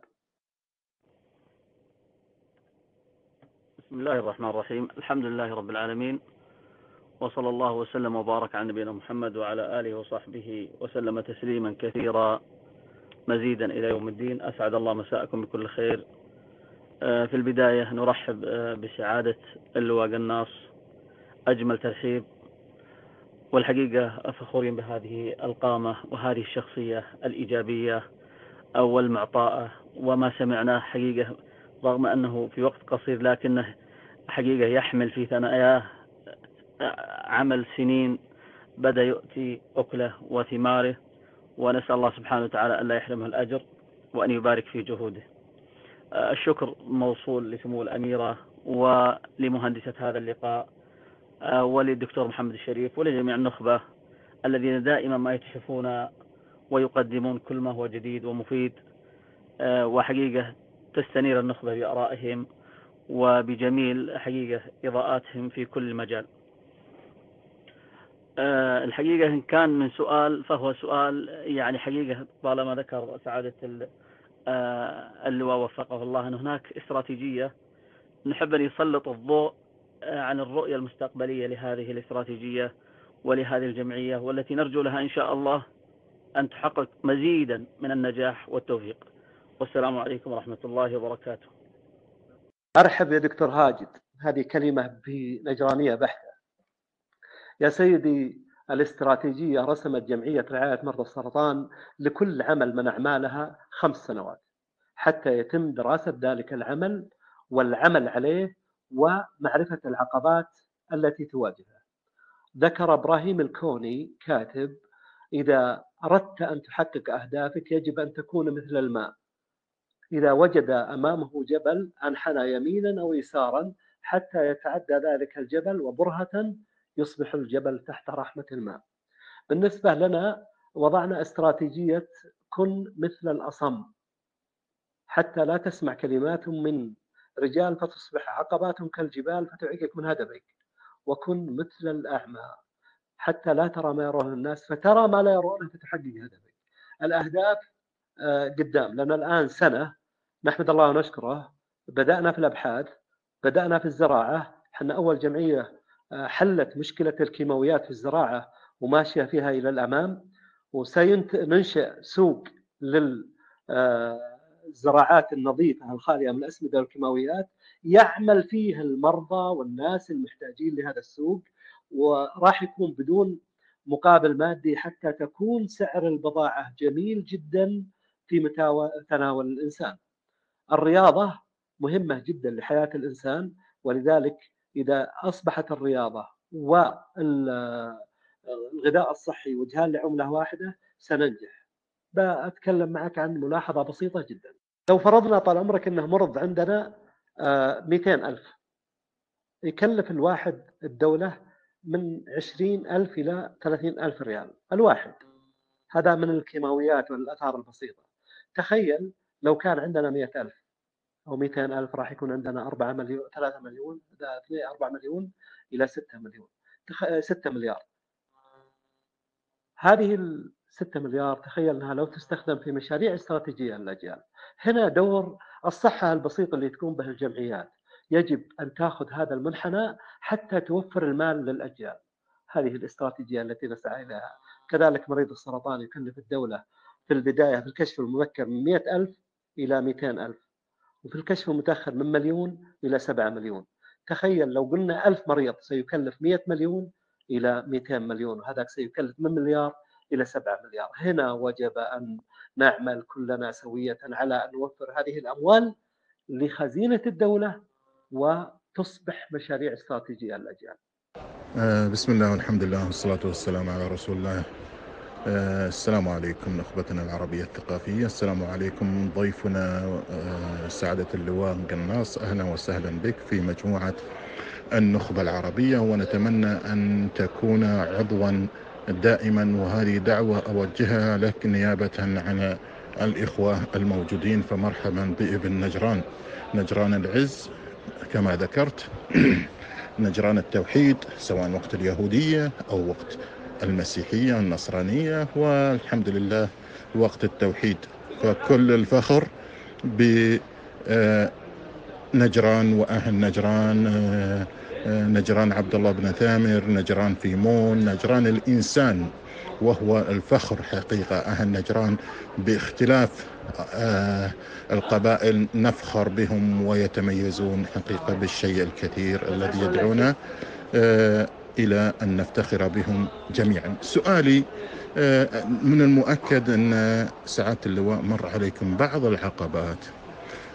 بسم الله الرحمن الرحيم. الحمد لله رب العالمين، وصلى الله وسلم وبارك على نبينا محمد وعلى آله وصحبه وسلم تسليما كثيرا مزيدا إلى يوم الدين. أسعد الله مساءكم بكل خير. في البداية نرحب بسعادة اللواء قناص، أجمل ترحيب، والحقيقة فخورين بهذه القامة وهذه الشخصية الإيجابية أو المعطاءة، وما سمعناه حقيقة رغم أنه في وقت قصير لكنه حقيقة يحمل في ثناياه عمل سنين بدأ يؤتي أكله وثماره، ونسأل الله سبحانه وتعالى أن لا يحرمه الأجر وأن يبارك في جهوده. الشكر موصول لسمو الأميرة ولمهندسة هذا اللقاء وللدكتور محمد الشريف ولجميع النخبة الذين دائما ما يكشفون ويقدمون كل ما هو جديد ومفيد، وحقيقة تستنير النخبة بآرائهم وبجميل حقيقة إضاءاتهم في كل مجال. الحقيقة إن كان من سؤال فهو سؤال يعني حقيقة طالما ذكر سعادة اللواء وفقه الله أن هناك استراتيجية، نحب أن يسلط الضوء عن الرؤية المستقبلية لهذه الاستراتيجية ولهذه الجمعية، والتي نرجو لها إن شاء الله أن تحقق مزيدا من النجاح والتوفيق. والسلام عليكم ورحمة الله وبركاته. أرحب يا دكتور هاجد، هذه كلمة بنجرانية بحتة. يا سيدي، الاستراتيجية رسمت جمعية رعاية مرضى السرطان لكل عمل من أعمالها 5 سنوات حتى يتم دراسة ذلك العمل والعمل عليه ومعرفة العقبات التي تواجهه. ذكر إبراهيم الكوني كاتب: إذا أردت أن تحقق أهدافك يجب أن تكون مثل الماء، إذا وجد أمامه جبل أنحنى يمينا أو يسارا حتى يتعدى ذلك الجبل، وبرهة يصبح الجبل تحت رحمة الماء. بالنسبة لنا وضعنا استراتيجية كن مثل الأصم حتى لا تسمع كلمات من رجال فتصبح عقبات كالجبال فتعيقك من هدفك، وكن مثل الأعمى حتى لا ترى ما يرونه الناس فترى ما لا يرونه فتحقق هدفك. الأهداف قدام لنا الآن سنة، نحمد الله ونشكره. بدأنا في الأبحاث، بدأنا في الزراعة، حنا أول جمعية حلت مشكلة الكيماويات في الزراعة وماشية فيها إلى الأمام، وسينشئ سوق للزراعات النظيفة الخالية من الأسمدة والكيماويات يعمل فيه المرضى والناس المحتاجين لهذا السوق، وراح يكون بدون مقابل مادي حتى تكون سعر البضاعة جميل جدا في تناول الإنسان. الرياضة مهمة جدا لحياة الإنسان، ولذلك إذا أصبحت الرياضة والغذاء الصحي وجهان لعملة واحدة سننجح. بأتكلم معك عن ملاحظة بسيطة جدا. لو فرضنا طال عمرك أنه مرض عندنا 200,000، يكلف الواحد الدولة من 20,000 إلى 30,000 ريال الواحد، هذا من الكيماويات والأثار البسيطة. تخيل لو كان عندنا 100,000 أو 200,000 راح يكون عندنا 4 مليون 3 مليون 4 مليون إلى 6 مليون 6 مليار. هذه 6 مليار تخيل أنها لو تستخدم في مشاريع استراتيجية للأجيال. هنا دور الصحة البسيط اللي تكون به الجمعيات، يجب أن تأخذ هذا المنحنى حتى توفر المال للأجيال. هذه الاستراتيجية التي نسعى إليها. كذلك مريض السرطان يكلف الدولة في البداية في الكشف المبكر من 100,000 إلى 200,000، وفي الكشف المتأخر من 1,000,000 إلى 7 مليون. تخيل لو قلنا 1000 مريض سيكلف 100 مليون إلى 200 مليون، وهذا سيكلف من مليار إلى 7 مليار. هنا وجب أن نعمل كلنا سوية على أن نوفر هذه الأموال لخزينة الدولة وتصبح مشاريع استراتيجية للأجيال. بسم الله والحمد لله والصلاة والسلام على رسول الله. السلام عليكم نخبتنا العربية الثقافية، السلام عليكم ضيفنا سعادة اللواء قناص، أهلا وسهلا بك في مجموعة النخبة العربية، ونتمنى أن تكون عضوا دائما، وهذه دعوة أوجهها لك نيابة عن الإخوة الموجودين. فمرحبا بابن نجران، نجران العز كما ذكرت، نجران التوحيد سواء وقت اليهودية أو وقت المسيحية النصرانية، والحمد لله وقت التوحيد. فكل الفخر بنجران وأهل نجران، نجران عبد الله بن ثامر، نجران فيمون، نجران الإنسان، وهو الفخر حقيقة. أهل نجران باختلاف القبائل نفخر بهم ويتميزون حقيقة بالشيء الكثير الذي يدعونا إلى أن نفتخر بهم جميعا. سؤالي، من المؤكد أن سعادة اللواء مر عليكم بعض العقبات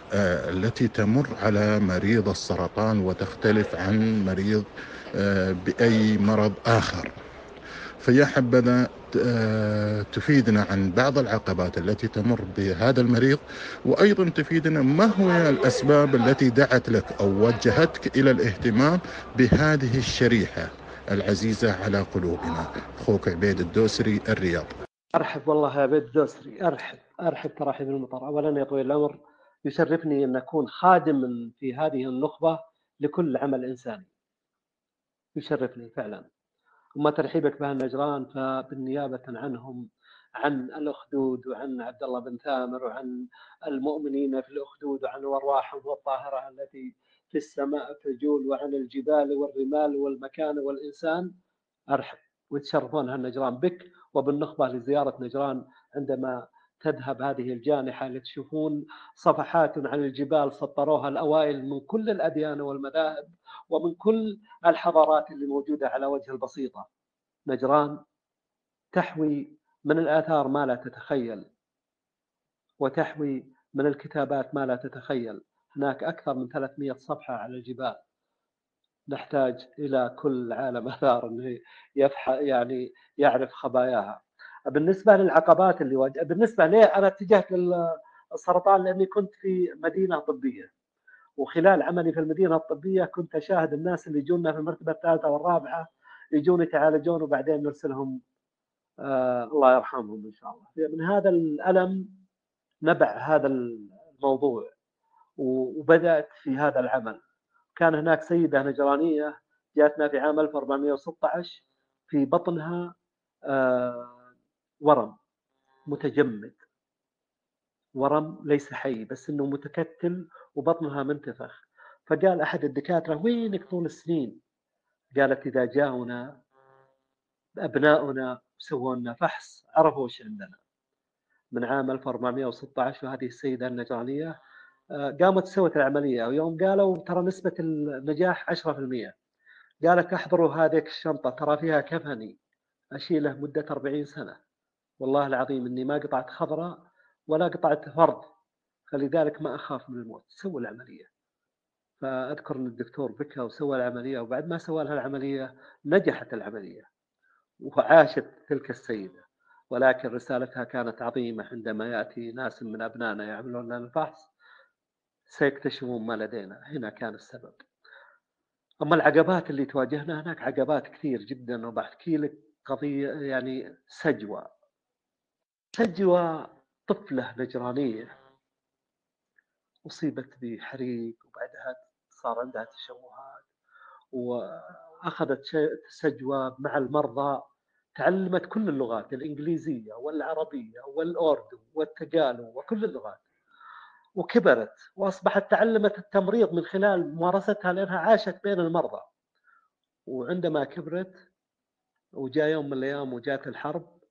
التي تمر على مريض السرطان وتختلف عن مريض بأي مرض آخر. فيا حبذا تفيدنا عن بعض العقبات التي تمر بهذا المريض، وأيضا تفيدنا ما هو الأسباب التي دعت لك أو وجهتك إلى الاهتمام بهذه الشريحة العزيزة على قلوبنا. أخوك عبيد الدوسري، الرياض. أرحب والله يا عبيد الدوسري، أرحب ترحيب المطر. أولا يا طويل العمر، يشرفني أن أكون خادم في هذه النخبة لكل عمل إنساني، يشرفني فعلا. أما ترحيبك بأهل نجران فبالنيابة عنهم، عن الأخدود وعن عبد الله بن ثامر وعن المؤمنين في الأخدود وعن أرواحهم والطاهرة التي في السماء تجول وعن الجبال والرمال والمكان والإنسان، أرحب وتشرفون أهل نجران بك وبالنخبة لزيارة نجران عندما تذهب هذه الجانحة لتشوفون صفحات عن الجبال سطروها الأوائل من كل الأديان والمذاهب ومن كل الحضارات اللي موجودة على وجه البسيطة. نجران تحوي من الآثار ما لا تتخيل، وتحوي من الكتابات ما لا تتخيل. هناك أكثر من 300 صفحة على الجبال. نحتاج إلى كل عالم آثار أنه يعني يعرف خباياها. بالنسبة للعقبات اللي بالنسبة لي أنا اتجهت للسرطان لأني كنت في مدينة طبية، وخلال عملي في المدينة الطبية كنت أشاهد الناس اللي يجونا في المرتبة الثالثة والرابعة يجون يتعالجون وبعدين نرسلهم الله يرحمهم إن شاء الله. من هذا الألم نبع هذا الموضوع وبدأت في هذا العمل. كان هناك سيدة نجرانية جاءتنا في عام 1416 في بطنها ورم متجمد، ورم ليس حي بس انه متكتل وبطنها منتفخ. فقال احد الدكاتره وينك طول السنين؟ قالت اذا جاءنا ابناؤنا سووا لنا فحص عرفوا وش عندنا. من عام 1416 وهذه السيده النجرانيه قامت سوت العمليه، ويوم قالوا ترى نسبه النجاح 10%، قالت احضروا هذيك الشنطه ترى فيها كفني اشيله مده 40 سنه، والله العظيم اني ما قطعت خضراء ولا قطعت فرض، فلذلك ما اخاف من الموت. سووا العمليه. فاذكر ان الدكتور بكى وسوى العمليه، وبعد ما سوى لها العمليه نجحت العمليه وعاشت تلك السيده. ولكن رسالتها كانت عظيمه، عندما ياتي ناس من ابنائنا يعملون لنا الفحص سيكتشفون ما لدينا، هنا كان السبب. اما العقبات اللي تواجهنا، هناك عقبات كثير جدا، وبحكي لك قضيه يعني سجوى طفلة نجرانية أصيبت بحريق وبعدها صار عندها تشوهات، وأخذت سجوى مع المرضى، تعلمت كل اللغات الإنجليزية والعربية والأوردو والتقالو وكل اللغات، وكبرت وأصبحت تعلمت التمريض من خلال ممارستها لأنها عاشت بين المرضى. وعندما كبرت وجاء يوم من الأيام وجات الحرب،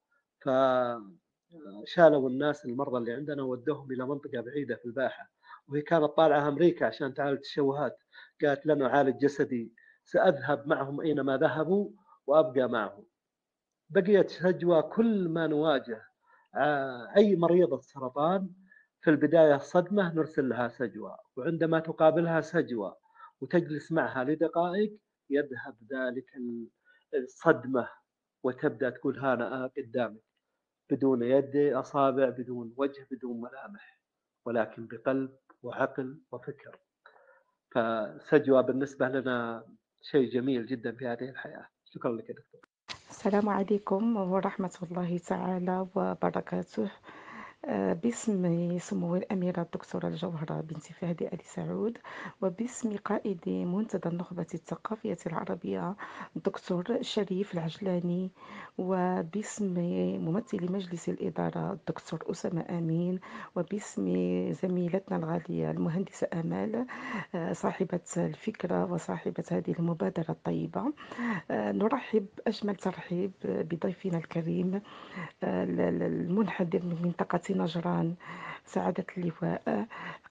شالوا الناس المرضى اللي عندنا ودوهم إلى منطقة بعيدة في الباحة، وهي كانت طالعة أمريكا عشان تعالج التشوهات. قالت لنا عالج جسدي سأذهب معهم أينما ذهبوا وأبقى معهم. بقيت سجوى كل ما نواجه أي مريضة سرطان في البداية صدمة نرسل لها سجوى، وعندما تقابلها سجوى وتجلس معها لدقائق يذهب ذلك الصدمة وتبدأ تقول ها أنا قدامك، بدون يد أصابع، بدون وجه، بدون ملامح، ولكن بقلب وعقل وفكر. فسجوى بالنسبة لنا شيء جميل جدا في هذه الحياة. شكرا لك دكتور. السلام عليكم ورحمة الله تعالى وبركاته. باسم سمو الأميرة الدكتورة الجوهرة بنت فهد آل سعود، وباسم قائد منتدى النخبة الثقافية العربية الدكتور شريف العجلاني، وباسم ممثل مجلس الإدارة الدكتور أسامة أمين، وباسم زميلتنا الغالية المهندسة آمال صاحبة الفكرة وصاحبة هذه المبادرة الطيبة، نرحب أجمل ترحيب بضيفنا الكريم المنحدر من منطقة نجران سعادة اللواء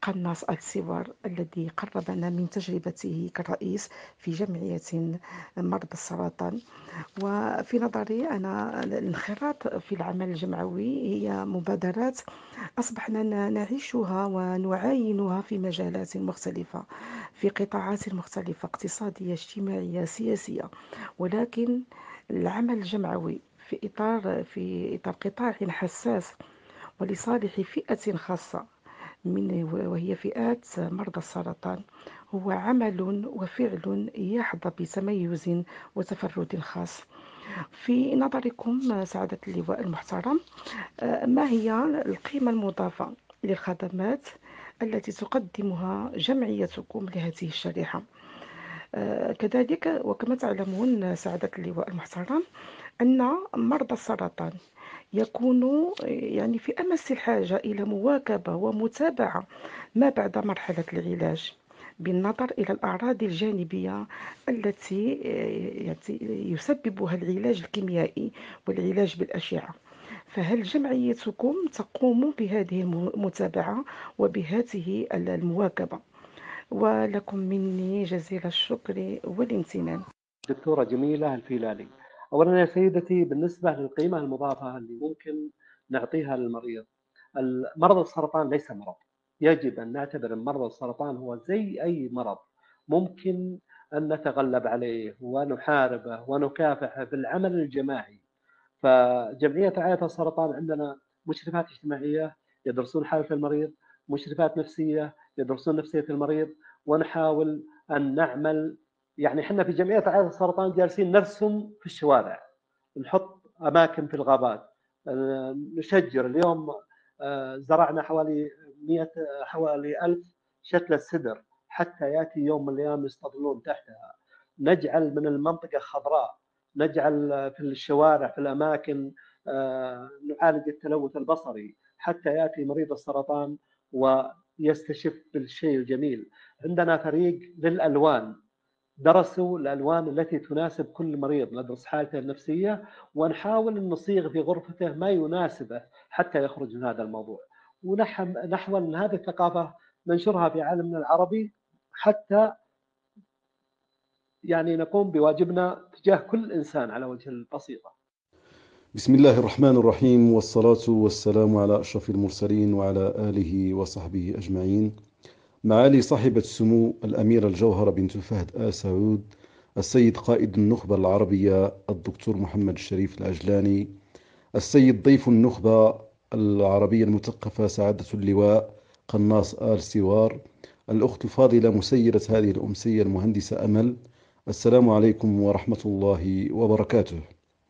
قناص السوار الذي قربنا من تجربته كرئيس في جمعية مرضى السرطان. وفي نظري أنا الانخراط في العمل الجمعوي هي مبادرات أصبحنا نعيشها ونعاينها في مجالات مختلفة، في قطاعات مختلفة اقتصادية اجتماعية سياسية، ولكن العمل الجمعوي في إطار قطاع حساس ولصالح فئة خاصة وهي فئات مرضى السرطان هو عمل وفعل يحظى بتميز وتفرد خاص. في نظركم سعادة اللواء المحترم، ما هي القيمة المضافة للخدمات التي تقدمها جمعيتكم لهذه الشريحة؟ كذلك وكما تعلمون سعادة اللواء المحترم أن مرضى السرطان يكونوا يعني في أمس الحاجة إلى مواكبة ومتابعة ما بعد مرحلة العلاج، بالنظر إلى الأعراض الجانبية التي يسببها العلاج الكيميائي والعلاج بالأشعة. فهل جمعيتكم تقوم بهذه المتابعة وبهذه المواكبة؟ ولكم مني جزيل الشكر والامتنان. دكتورة جميلة الفيلالي، أولا يا سيدتي بالنسبة للقيمة المضافة اللي ممكن نعطيها للمريض، مرض السرطان ليس مرض. يجب أن نعتبر أن مرض السرطان هو زي أي مرض ممكن أن نتغلب عليه ونحاربه ونكافحه بالعمل الجماعي. فجمعية رعاية السرطان عندنا مشرفات اجتماعية يدرسون حالة المريض، مشرفات نفسية يدرسون نفسية المريض، ونحاول أن نعمل يعني احنا في جمعية رعاية السرطان جالسين نرسم في الشوارع، نحط أماكن في الغابات، نشجر. اليوم زرعنا حوالي 1000 شتلة سدر حتى يأتي يوم من الأيام يستظلون تحتها. نجعل من المنطقة خضراء، نجعل في الشوارع في الأماكن نعالج التلوث البصري حتى يأتي مريض السرطان ويستشف بالشيء الجميل. عندنا فريق للألوان، درسوا الألوان التي تناسب كل مريض، ندرس حالته النفسية ونحاول أن نصيغ في غرفته ما يناسبه حتى يخرج من هذا الموضوع. ونحو أن هذه الثقافة ننشرها في عالمنا العربي حتى يعني نقوم بواجبنا تجاه كل إنسان على وجه البسيطة. بسم الله الرحمن الرحيم، والصلاة والسلام على أشرف المرسلين وعلى آله وصحبه أجمعين. معالي صاحبة السمو الأميرة الجوهرة بنت فهد آل سعود، السيد قائد النخبة العربية الدكتور محمد الشريف العجلاني، السيد ضيف النخبة العربية المثقفة سعادة اللواء قناص آل سوار، الأخت الفاضلة مسيرة هذه الأمسية المهندسة أمل، السلام عليكم ورحمة الله وبركاته.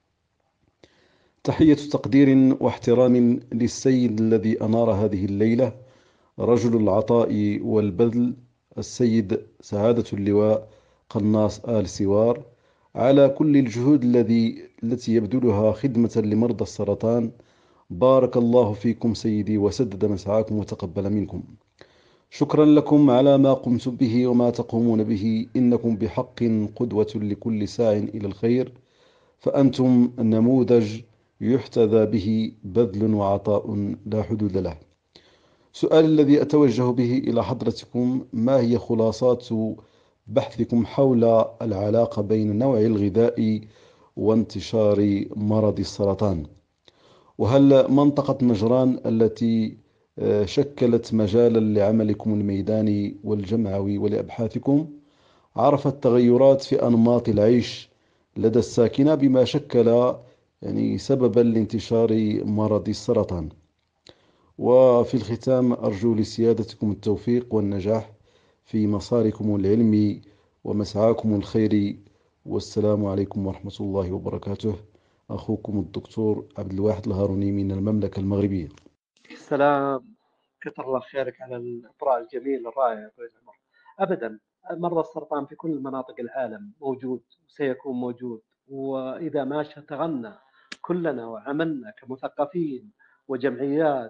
تحية تقدير واحترام للسيد الذي أنار هذه الليلة، رجل العطاء والبذل، السيد سعادة اللواء قناص آل سوار، على كل الجهود التي يبذلها خدمة لمرضى السرطان. بارك الله فيكم سيدي وسدد مسعاكم وتقبل منكم. شكرا لكم على ما قمتم به وما تقومون به، إنكم بحق قدوة لكل ساع إلى الخير، فأنتم نموذج يحتذى به بذل وعطاء لا حدود له. سؤال الذي أتوجه به إلى حضرتكم: ما هي خلاصات بحثكم حول العلاقة بين نوع الغذاء وانتشار مرض السرطان؟ وهل منطقة نجران التي شكلت مجالا لعملكم الميداني والجمعوي ولأبحاثكم عرفت تغيرات في أنماط العيش لدى الساكنة بما شكل سببا لانتشار مرض السرطان؟ وفي الختام أرجو لسيادتكم التوفيق والنجاح في مساركم العلمي ومسعاكم الخيري، والسلام عليكم ورحمة الله وبركاته. أخوكم الدكتور عبد الواحد الهاروني من المملكة المغربية. السلام، كثر الله خيرك على الإطراء الجميل الرائع. أبدا، مرض السرطان في كل مناطق العالم موجود وسيكون موجود، وإذا ما اشتغلنا كلنا وعملنا كمثقفين وجمعيات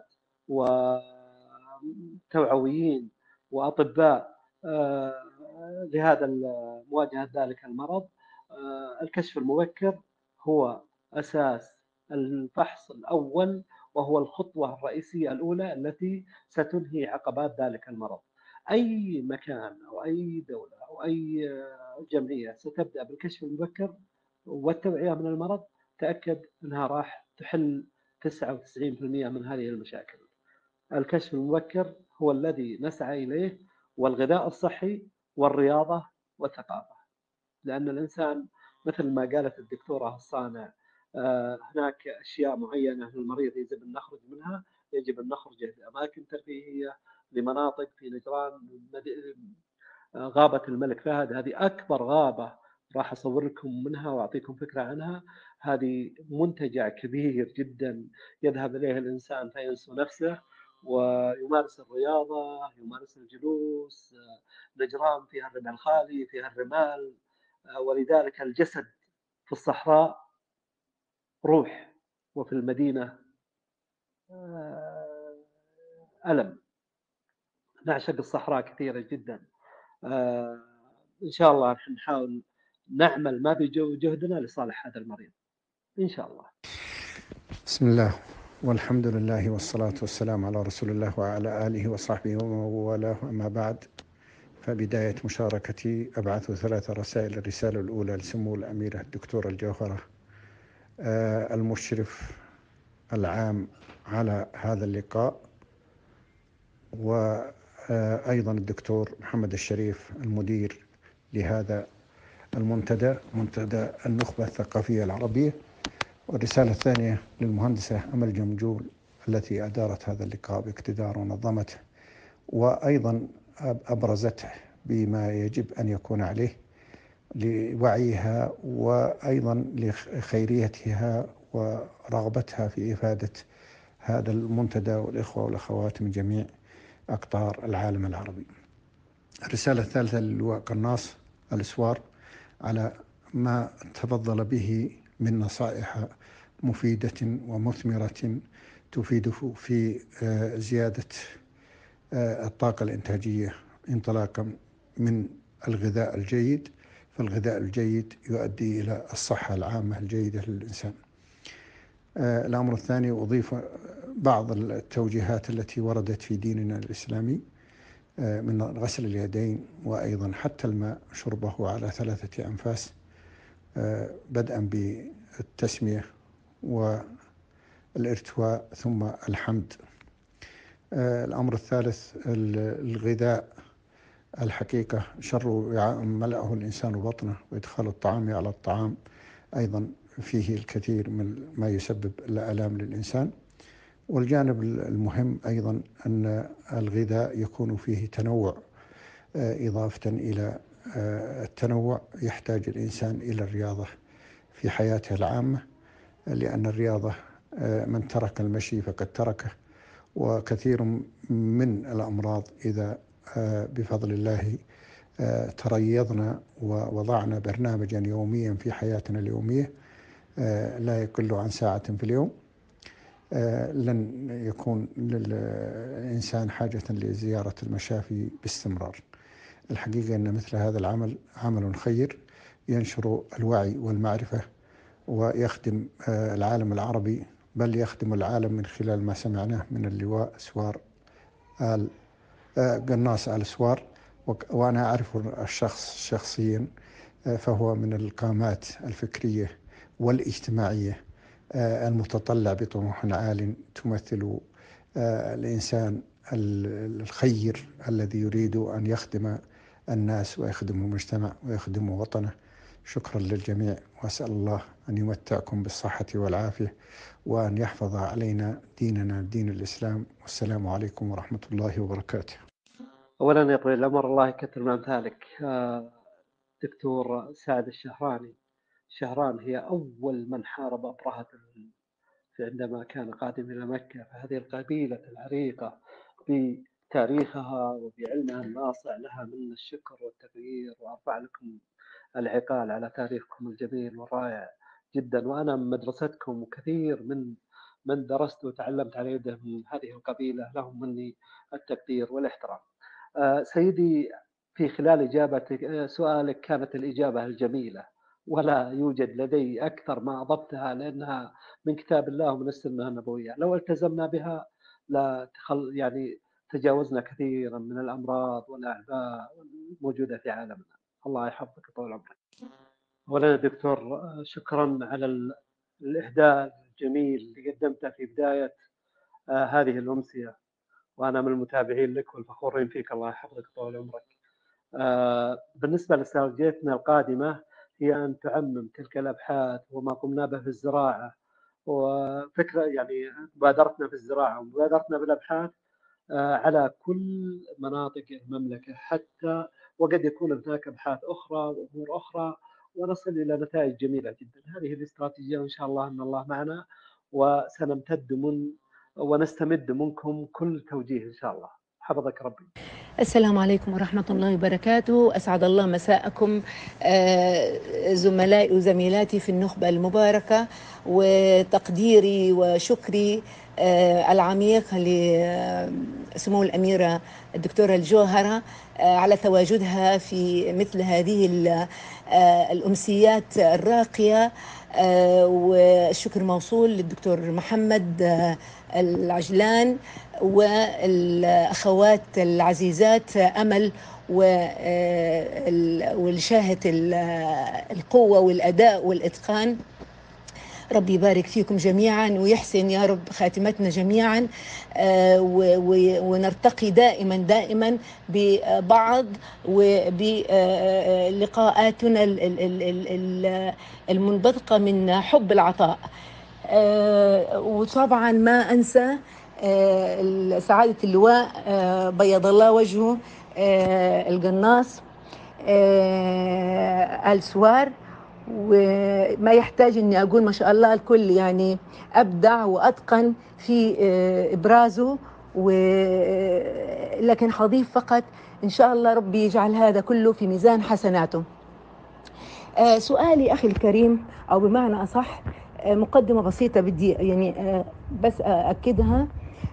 وتوعويين وأطباء لهذا مواجهة ذلك المرض، الكشف المبكر هو أساس الفحص الأول وهو الخطوة الرئيسية الأولى التي ستنهي عقبات ذلك المرض. أي مكان أو أي دولة أو أي جمعية ستبدأ بالكشف المبكر والتوعية من المرض، تأكد أنها راح تحل 99% من هذه المشاكل. الكشف المبكر هو الذي نسعى إليه، والغذاء الصحي والرياضة والثقافة. لأن الإنسان مثل ما قالت الدكتورة الصانع، هناك أشياء معينة المريض يجب أن نخرج منها، يجب أن نخرج لأماكن ترفيهية، لمناطق في نجران، غابة الملك فهد، هذه أكبر غابة راح أصور لكم منها وأعطيكم فكرة عنها. هذه منتجع كبير جدا يذهب إليه الإنسان فينسو نفسه ويمارس الرياضة، يمارس الجلوس. نجران فيها الرمال الخالي، فيها الرمال، ولذلك الجسد في الصحراء روح، وفي المدينة ألم. نعشق الصحراء كثيرا جدا. إن شاء الله نحاول نعمل ما بجهدنا لصالح هذا المريض إن شاء الله. بسم الله والحمد لله والصلاة والسلام على رسول الله وعلى آله وصحبه ومن والاه، أما بعد، فبداية مشاركتي أبعث 3 رسائل. الرسالة الأولى لسمو الأميرة الدكتورة الجوهرة المشرف العام على هذا اللقاء، وأيضا الدكتور محمد الشريف المدير لهذا المنتدى، منتدى النخبة الثقافية العربية. والرسالة الثانية للمهندسة أمل جمجول التي أدارت هذا اللقاء باقتدار ونظمته، وأيضا أبرزته بما يجب أن يكون عليه لوعيها وأيضا لخيريتها ورغبتها في إفادة هذا المنتدى والإخوة والأخوات من جميع أقطار العالم العربي. الرسالة الثالثة للواء قناص الأسوار على ما تفضل به من نصائح مفيدة ومثمرة تفيد في زيادة الطاقة الإنتاجية انطلاقا من الغذاء الجيد، فالغذاء الجيد يؤدي إلى الصحة العامة الجيدة للإنسان. الأمر الثاني، أضيف بعض التوجيهات التي وردت في ديننا الإسلامي من غسل اليدين، وأيضا حتى الماء شربه على 3 أنفاس، بدءا بالتسمية والارتواء ثم الحمد. الأمر الثالث، الغذاء الحقيقة شر وعاء ملأه الإنسان بطنه، وإدخال الطعام على الطعام أيضا فيه الكثير من ما يسبب الآلام للإنسان. والجانب المهم أيضا أن الغذاء يكون فيه تنوع، إضافة إلى التنوع يحتاج الإنسان إلى الرياضة في حياته العامة، لأن الرياضة من ترك المشي فقد تركه. وكثير من الأمراض إذا بفضل الله تريضنا ووضعنا برنامجا يوميا في حياتنا اليومية لا يقل عن ساعة في اليوم، لن يكون للإنسان حاجة لزيارة المشافي باستمرار. الحقيقة أن مثل هذا العمل عمل خير ينشر الوعي والمعرفة ويخدم العالم العربي، بل يخدم العالم من خلال ما سمعناه من اللواء سوار قناص آل سوار. وأنا أعرف الشخص شخصيا، فهو من القامات الفكرية والاجتماعية المتطلع بطموح عال تمثل الإنسان الخير الذي يريد أن يخدم الناس ويخدم المجتمع ويخدم وطنه. شكرا للجميع، وأسأل الله أن يمتعكم بالصحة والعافية، وأن يحفظ علينا ديننا دين الإسلام. والسلام عليكم ورحمة الله وبركاته. أولا يا طويل العمر الله يكثر من أمثالك. دكتور سعد الشهران هي أول من حارب أبرهة عندما كان قادم إلى مكة. فهذه القبيلة العريقة بتاريخها وبعلمها الناصع لها من الشكر والتقدير، وأرفع لكم العقال على تاريخكم الجميل والرائع جدا. وأنا من مدرستكم، وكثير من درست وتعلمت على يده من هذه القبيلة، لهم مني التقدير والاحترام. سيدي، في خلال إجابتك سؤالك كانت الإجابة الجميلة ولا يوجد لدي أكثر ما أضفتها لأنها من كتاب الله ومن السنة النبوية. لو التزمنا بها يعني تجاوزنا كثيرا من الأمراض والأعباء الموجودة في عالمنا. الله يحفظك طول عمرك. أولا دكتور شكرا على الإهداء الجميل اللي قدمته في بداية هذه الأمسية، وأنا من المتابعين لك والفخورين فيك. الله يحفظك طول عمرك. بالنسبة لاستراتيجيتنا القادمة هي أن تعمم تلك الأبحاث وما قمنا به في الزراعة، وفكرة يعني مبادرتنا في الزراعة ومبادرتنا بالأبحاث على كل مناطق المملكة، حتى وقد يكون هناك أبحاث أخرى وأمور أخرى ونصل إلى نتائج جميلة جدا. هذه الاستراتيجية وإن شاء الله أن الله معنا، وسنمتد ونستمد منكم كل توجيه إن شاء الله. حفظك ربي. السلام عليكم ورحمة الله وبركاته. أسعد الله مساءكم زملائي وزميلاتي في النخبة المباركة، وتقديري وشكري العميق لسمو الأميرة الدكتورة الجوهرة على تواجدها في مثل هذه الأمسيات الراقية، والشكر موصول للدكتور محمد العجلان والأخوات العزيزات أمل والشاهد القوة والأداء والإتقان. ربي يبارك فيكم جميعا ويحسن يا رب خاتمتنا جميعا، ونرتقي دائما ببعض وبلقاءاتنا المنبثقة من حب العطاء. وطبعا ما أنسى سعادة اللواء بيض الله وجهه القناص آل سوار، وما يحتاج اني اقول ما شاء الله الكل يعني ابدع واتقن في ابرازه، لكن حضيف فقط ان شاء الله ربي يجعل هذا كله في ميزان حسناته. سؤالي اخي الكريم، او بمعنى اصح مقدمة بسيطة بدي يعني بس أكدها،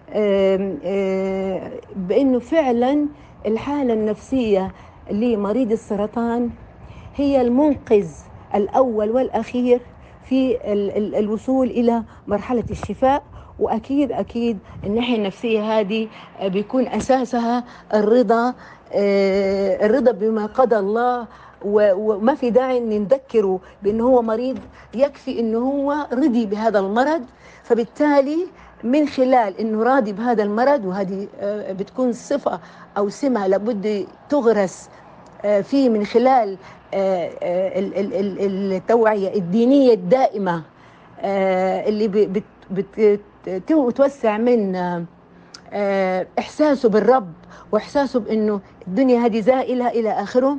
بأنه فعلا الحالة النفسية لمريض السرطان هي المنقذ الأول والأخير في الوصول إلى مرحلة الشفاء. وأكيد الناحية النفسية هذه بيكون أساسها الرضا بما قضى الله، وما في داعي ان نذكره بانه هو مريض، يكفي انه هو رضي بهذا المرض. فبالتالي من خلال انه راضي بهذا المرض، وهذه بتكون صفة او سمة لابد تغرس فيه من خلال التوعية الدينية الدائمة اللي بتوسع من احساسه بالرب واحساسه بانه الدنيا هذه زائلة الى اخره.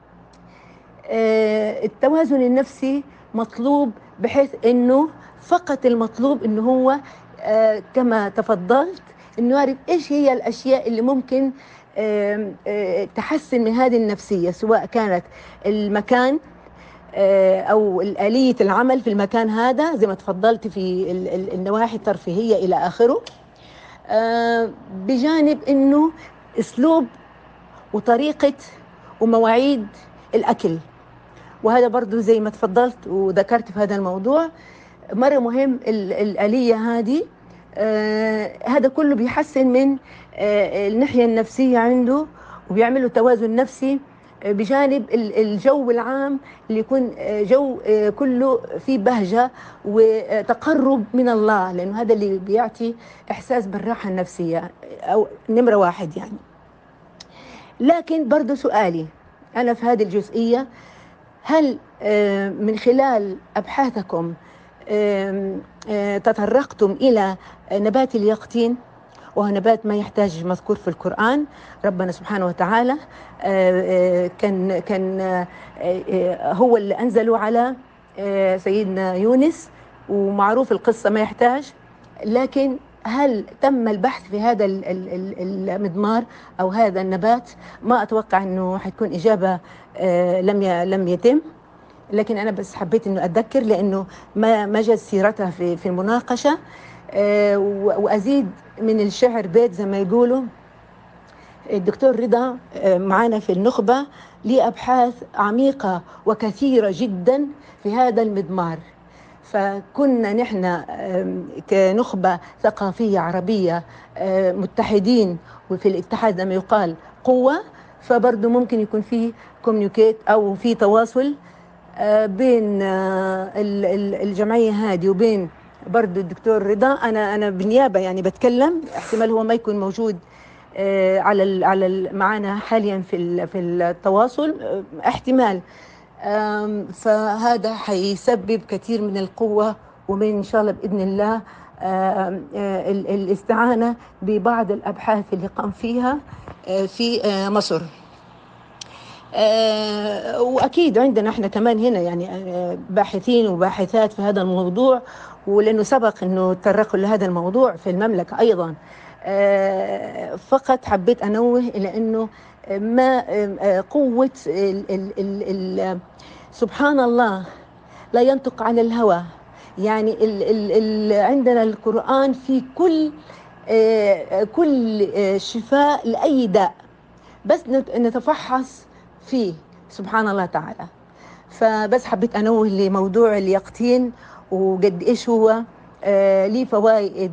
التوازن النفسي مطلوب، بحيث انه فقط المطلوب انه هو كما تفضلت انه يعرف ايش هي الاشياء اللي ممكن تحسن من هذه النفسية، سواء كانت المكان او آلية العمل في المكان هذا زي ما تفضلت في النواحي الترفيهية الى اخره، بجانب انه اسلوب وطريقة ومواعيد الأكل. وهذا برضو زي ما تفضلت وذكرت في هذا الموضوع مرة مهم، الآلية هذه هذا كله بيحسن من الناحية النفسية عنده، وبيعملوا توازن نفسي، بجانب الجو العام اللي يكون جو كله فيه بهجة وتقرب من الله، لأنه هذا اللي بيعطي إحساس بالراحة النفسية أو نمرة واحد يعني. لكن برضو سؤالي أنا في هذه الجزئية، هل من خلال أبحاثكم تطرقتم إلى نبات اليقطين، وهو نبات ما يحتاج مذكور في القرآن؟ ربنا سبحانه وتعالى كان هو اللي أنزلوا على سيدنا يونس، ومعروف القصة ما يحتاج. لكن هل تم البحث في هذا المضمار أو هذا النبات؟ ما أتوقع أنه حتكون إجابة لم يتم، لكن أنا بس حبيت أنه أتذكر لأنه ما جاءت سيرتها في المناقشة. وأزيد من الشعر بيت زي ما يقولوا، الدكتور رضا معنا في النخبة ليه أبحاث عميقة وكثيرة جدا في هذا المضمار. فكنا نحن كنخبة ثقافية عربية متحدين، وفي الاتحاد لما يقال قوة، فبرضه ممكن يكون في كوميونيكيت أو في تواصل بين الجمعية هذه وبين برضه الدكتور رضا. أنا بالنيابة يعني بتكلم، احتمال هو ما يكون موجود على معنا حاليا في التواصل، احتمال. فهذا حيسبب كثير من القوة، ومن إن شاء الله بإذن الله الاستعانة ببعض الأبحاث اللي قام فيها في مصر. وأكيد عندنا احنا كمان هنا يعني باحثين وباحثات في هذا الموضوع، ولأنه سبق أنه تطرقوا لهذا الموضوع في المملكة أيضا. فقط حبيت أنوه إلى أنه ما قوة سبحان الله لا ينطق عن الهوى. يعني عندنا القرآن في كل شفاء لأي داء، بس نتفحص فيه سبحان الله تعالى. فبس حبيت أنوه لموضوع اليقطين وقد إيش هو ليه فوائد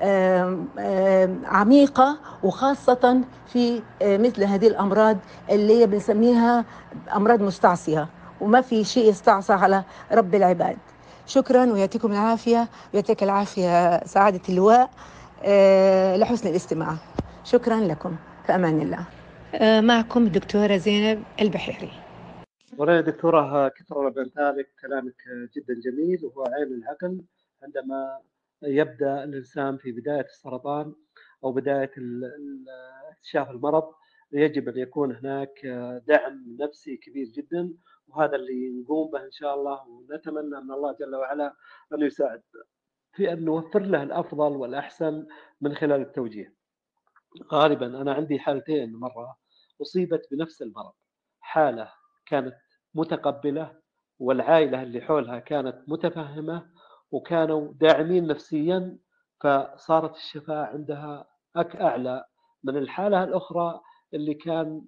عميقة، وخاصة في مثل هذه الأمراض اللي هي بنسميها أمراض مستعصية، وما في شيء يستعصى على رب العباد. شكرا ويعطيكم العافية، ويعطيك العافية سعادة اللواء لحسن الاستماع. شكرا لكم، في أمان الله. معكم الدكتورة زينب البحيري. والله دكتورة كثر بأمثالك، كلامك جدا جميل وهو عين العقل. عندما يبدأ الإنسان في بداية السرطان أو بداية اكتشاف المرض، يجب أن يكون هناك دعم نفسي كبير جدا، وهذا اللي نقوم به إن شاء الله، ونتمنى من الله جل وعلا أن يساعد في أن نوفر له الأفضل والأحسن من خلال التوجيه. غالبا أنا عندي حالتين، مرة أصيبت بنفس المرض، حالة كانت متقبلة والعائلة اللي حولها كانت متفهمة وكانوا داعمين نفسيا، فصارت الشفاء عندها أعلى من الحالة الأخرى اللي كان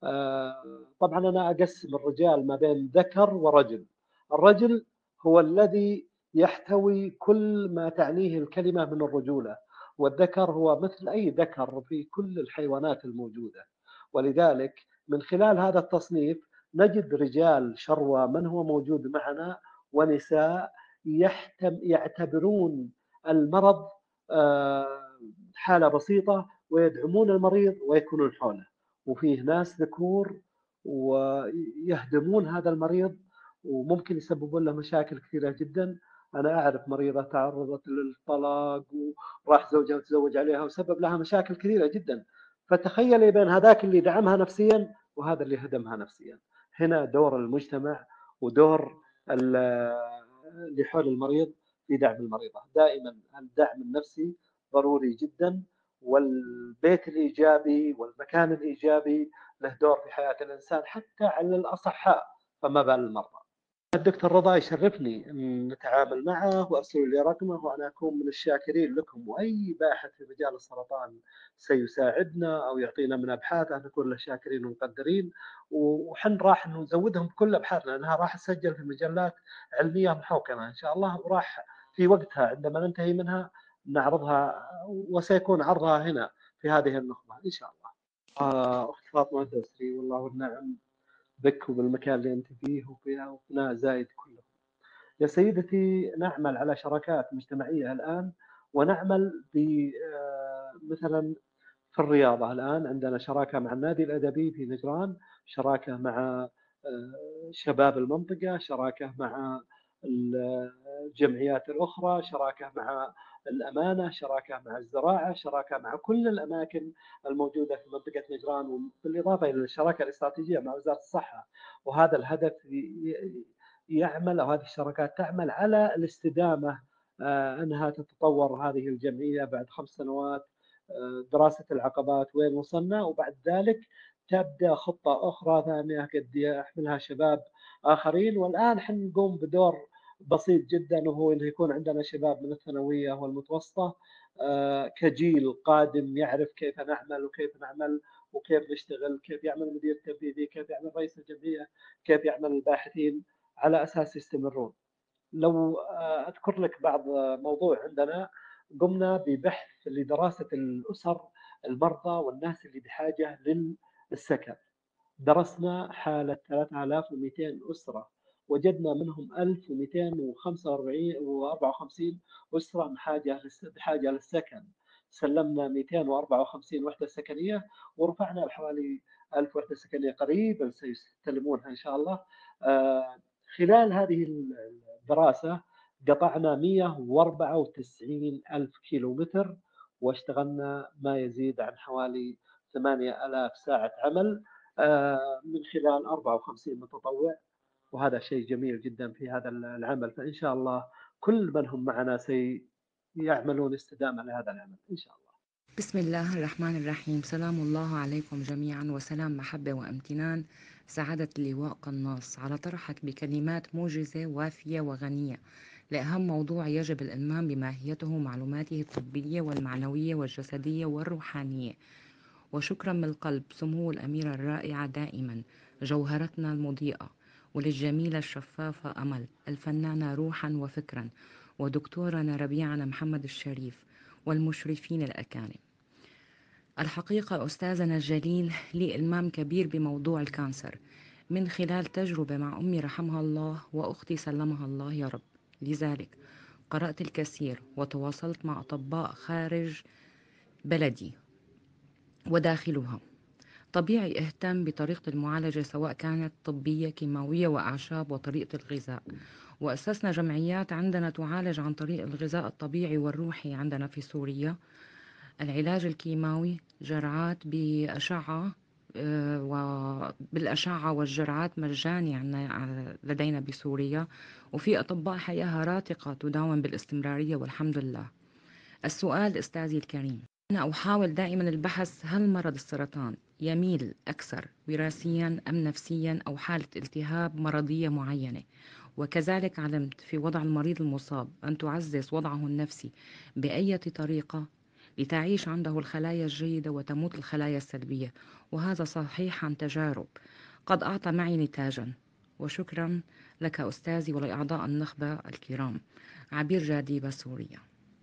طبعا أنا أقسم الرجال ما بين ذكر ورجل. الرجل هو الذي يحتوي كل ما تعنيه الكلمة من الرجولة، والذكر هو مثل أي ذكر في كل الحيوانات الموجودة. ولذلك من خلال هذا التصنيف نجد رجال شروة من هو موجود معنا، ونساء يعتبرون المرض حالة بسيطة ويدعمون المريض ويكونون حوله، وفيه ناس ذكور ويهدمون هذا المريض وممكن يسببون له مشاكل كثيرة جدا. أنا أعرف مريضة تعرضت للطلاق وراح زوجها وتزوج عليها وسبب لها مشاكل كثيرة جدا. فتخيلي بين هذاك اللي دعمها نفسيا وهذا اللي هدمها نفسيا. هنا دور المجتمع ودور اللي حول المريض في دعم المريضة. دائما الدعم النفسي ضروري جدا، والبيت الإيجابي والمكان الإيجابي له دور في حياة الإنسان حتى على الأصحاء، فما بال المرضى. الدكتور رضا يشرفني أن نتعامل معه وأرسل لي رقمه، وأنا أكون من الشاكرين لكم، وأي باحث في مجال السرطان سيساعدنا أو يعطينا من أبحاثه نكون له شاكرين ومقدرين. وحن راح نزودهم بكل أبحاثنا لأنها راح تسجل في مجلات علمية محوكمة إن شاء الله، وراح في وقتها عندما ننتهي منها نعرضها، وسيكون عرضها هنا في هذه النخبة إن شاء الله. أخت فاطمة الدوسري، والله والنعم بك وبالمكان اللي أنت فيه وفيها وفناء زايد كله. يا سيدتي نعمل على شراكات مجتمعية الآن، ونعمل مثلا في الرياضة. الآن عندنا شراكة مع النادي الأدبي في نجران، شراكة مع شباب المنطقة، شراكة مع الجمعيات الأخرى، شراكة مع الأمانة، شراكة مع الزراعة، شراكة مع كل الأماكن الموجودة في منطقة نجران، بالإضافة إلى الشراكة الاستراتيجية مع وزارة الصحة. وهذا الهدف يعمل، أو هذه الشراكات تعمل على الاستدامة، أنها تتطور هذه الجمعية بعد 5 سنوات، دراسة العقبات وين وصلنا، وبعد ذلك تبدأ خطة أخرى ثانية قد يحملها شباب آخرين. والآن حنقوم بدور بسيط جدا، وهو انه يكون عندنا شباب من الثانويه والمتوسطه كجيل قادم يعرف كيف نعمل وكيف نعمل وكيف نشتغل، كيف يعمل المدير التنفيذي، كيف يعمل رئيس الجمعيه، كيف يعمل الباحثين، على اساس يستمرون. لو اذكر لك بعض موضوع عندنا، قمنا ببحث لدراسه الاسر المرضى والناس اللي بحاجه للسكن. درسنا حالة 3200 أسرة، وجدنا منهم 1254 أسرة بحاجة للسكن. سلمنا 254 وحدة سكنية، ورفعنا لحوالي 1000 وحدة سكنية قريبا سيستلمونها إن شاء الله. خلال هذه الدراسة قطعنا 194 ألف كيلومتر، واشتغلنا ما يزيد عن حوالي 8000 ساعة عمل من خلال 54 متطوع، وهذا شيء جميل جدا في هذا العمل. فإن شاء الله كل من هم معنا سيعملون استدامة لهذا العمل إن شاء الله. بسم الله الرحمن الرحيم. سلام الله عليكم جميعا، وسلام محبة وامتنان سعادة اللواء قناص على طرحك بكلمات موجزة وافية وغنية لأهم موضوع يجب الإلمام بماهيته، معلوماته الطبية والمعنوية والجسدية والروحانية. وشكرا من القلب سمو الأميرة الرائعة دائما، جوهرتنا المضيئة، وللجميلة الشفافة أمل، الفنانة روحا وفكرا، ودكتورنا ربيعنا محمد الشريف، والمشرفين الأكارم. الحقيقة أستاذنا الجليل لي إلمام كبير بموضوع الكانسر من خلال تجربة مع أمي رحمها الله وأختي سلمها الله يا رب. لذلك قرأت الكثير وتواصلت مع أطباء خارج بلدي وداخلها. طبيعي اهتم بطريقة المعالجة سواء كانت طبية، كيماوية، وأعشاب، وطريقة الغذاء. وأسسنا جمعيات عندنا تعالج عن طريق الغذاء الطبيعي والروحي عندنا في سوريا، العلاج الكيماوي، جرعات بأشعة وبالأشعة والجرعات مجاني لدينا بسوريا، وفي أطباء حياة راتقة تداوم بالاستمرارية والحمد لله. السؤال أستاذي الكريم، أنا أحاول دائما البحث هل مرض السرطان يميل أكثر وراثيا أم نفسيا أو حالة التهاب مرضية معينة، وكذلك علمت في وضع المريض المصاب أن تعزز وضعه النفسي بأي طريقة لتعيش عنده الخلايا الجيدة وتموت الخلايا السلبية، وهذا صحيح عن تجارب قد أعطى معي نتاجا. وشكرا لك أستاذي ولأعضاء النخبة الكرام. عبير جاديبة، سوريا.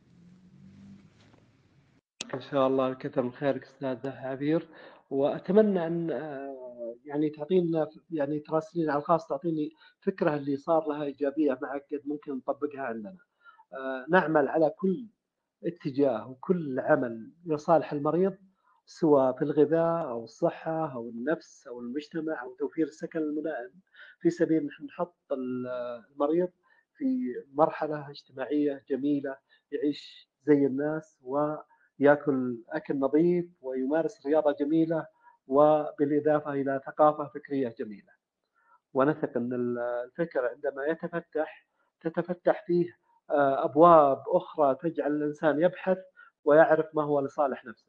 إن شاء الله كثر من خيرك أستاذ عبير، وأتمنى أن يعني تعطينا يعني تراسلين على الخاص، تعطيني فكرة اللي صار لها إيجابية معك قد ممكن نطبقها عندنا. نعمل على كل اتجاه وكل عمل لصالح المريض، سواء في الغذاء أو الصحة أو النفس أو المجتمع أو توفير السكن الملائم، في سبيل نحن نحط المريض في مرحلة اجتماعية جميلة، يعيش زي الناس ويأكل أكل نظيف ويمارس رياضة جميلة، وبالإضافة إلى ثقافة فكرية جميلة. ونثق أن الفكر عندما تتفتح فيه أبواب أخرى تجعل الإنسان يبحث ويعرف ما هو لصالح نفسه.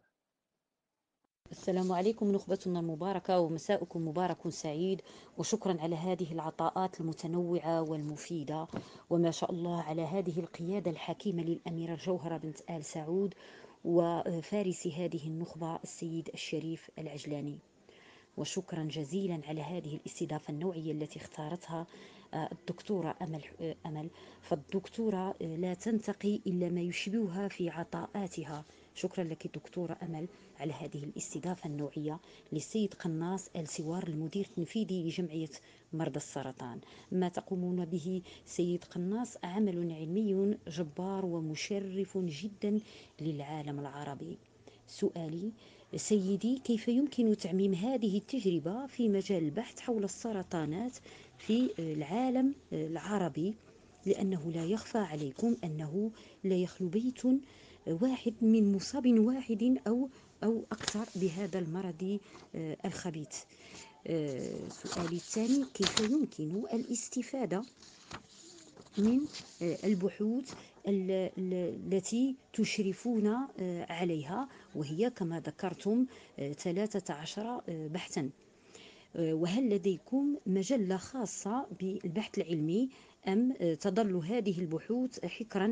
السلام عليكم نخبتنا المباركة، ومساؤكم مبارك سعيد، وشكرا على هذه العطاءات المتنوعة والمفيدة، وما شاء الله على هذه القيادة الحكيمة للأميرة الجوهرة بنت آل سعود وفارس هذه النخبة السيد الشريف العجلاني. وشكرا جزيلا على هذه الاستضافة النوعية التي اختارتها الدكتورة أمل. فالدكتورة لا تنتقي إلا ما يشبهها في عطاءاتها. شكرا لك دكتورة أمل على هذه الاستضافة النوعية للسيد قناص آل سوار، المدير التنفيذي لجمعية مرضى السرطان. ما تقومون به سيد قناص عمل علمي جبار ومشرف جدا للعالم العربي. سؤالي سيدي، كيف يمكن تعميم هذه التجربة في مجال البحث حول السرطانات في العالم العربي؟ لأنه لا يخفى عليكم أنه لا يخلو بيت واحد من مصاب واحد أو أكثر بهذا المرض الخبيث. سؤالي الثاني، كيف يمكن الاستفادة من البحوث التي تشرفون عليها، وهي كما ذكرتم 13 بحثا؟ وهل لديكم مجلة خاصة بالبحث العلمي أم تظل هذه البحوث حكرا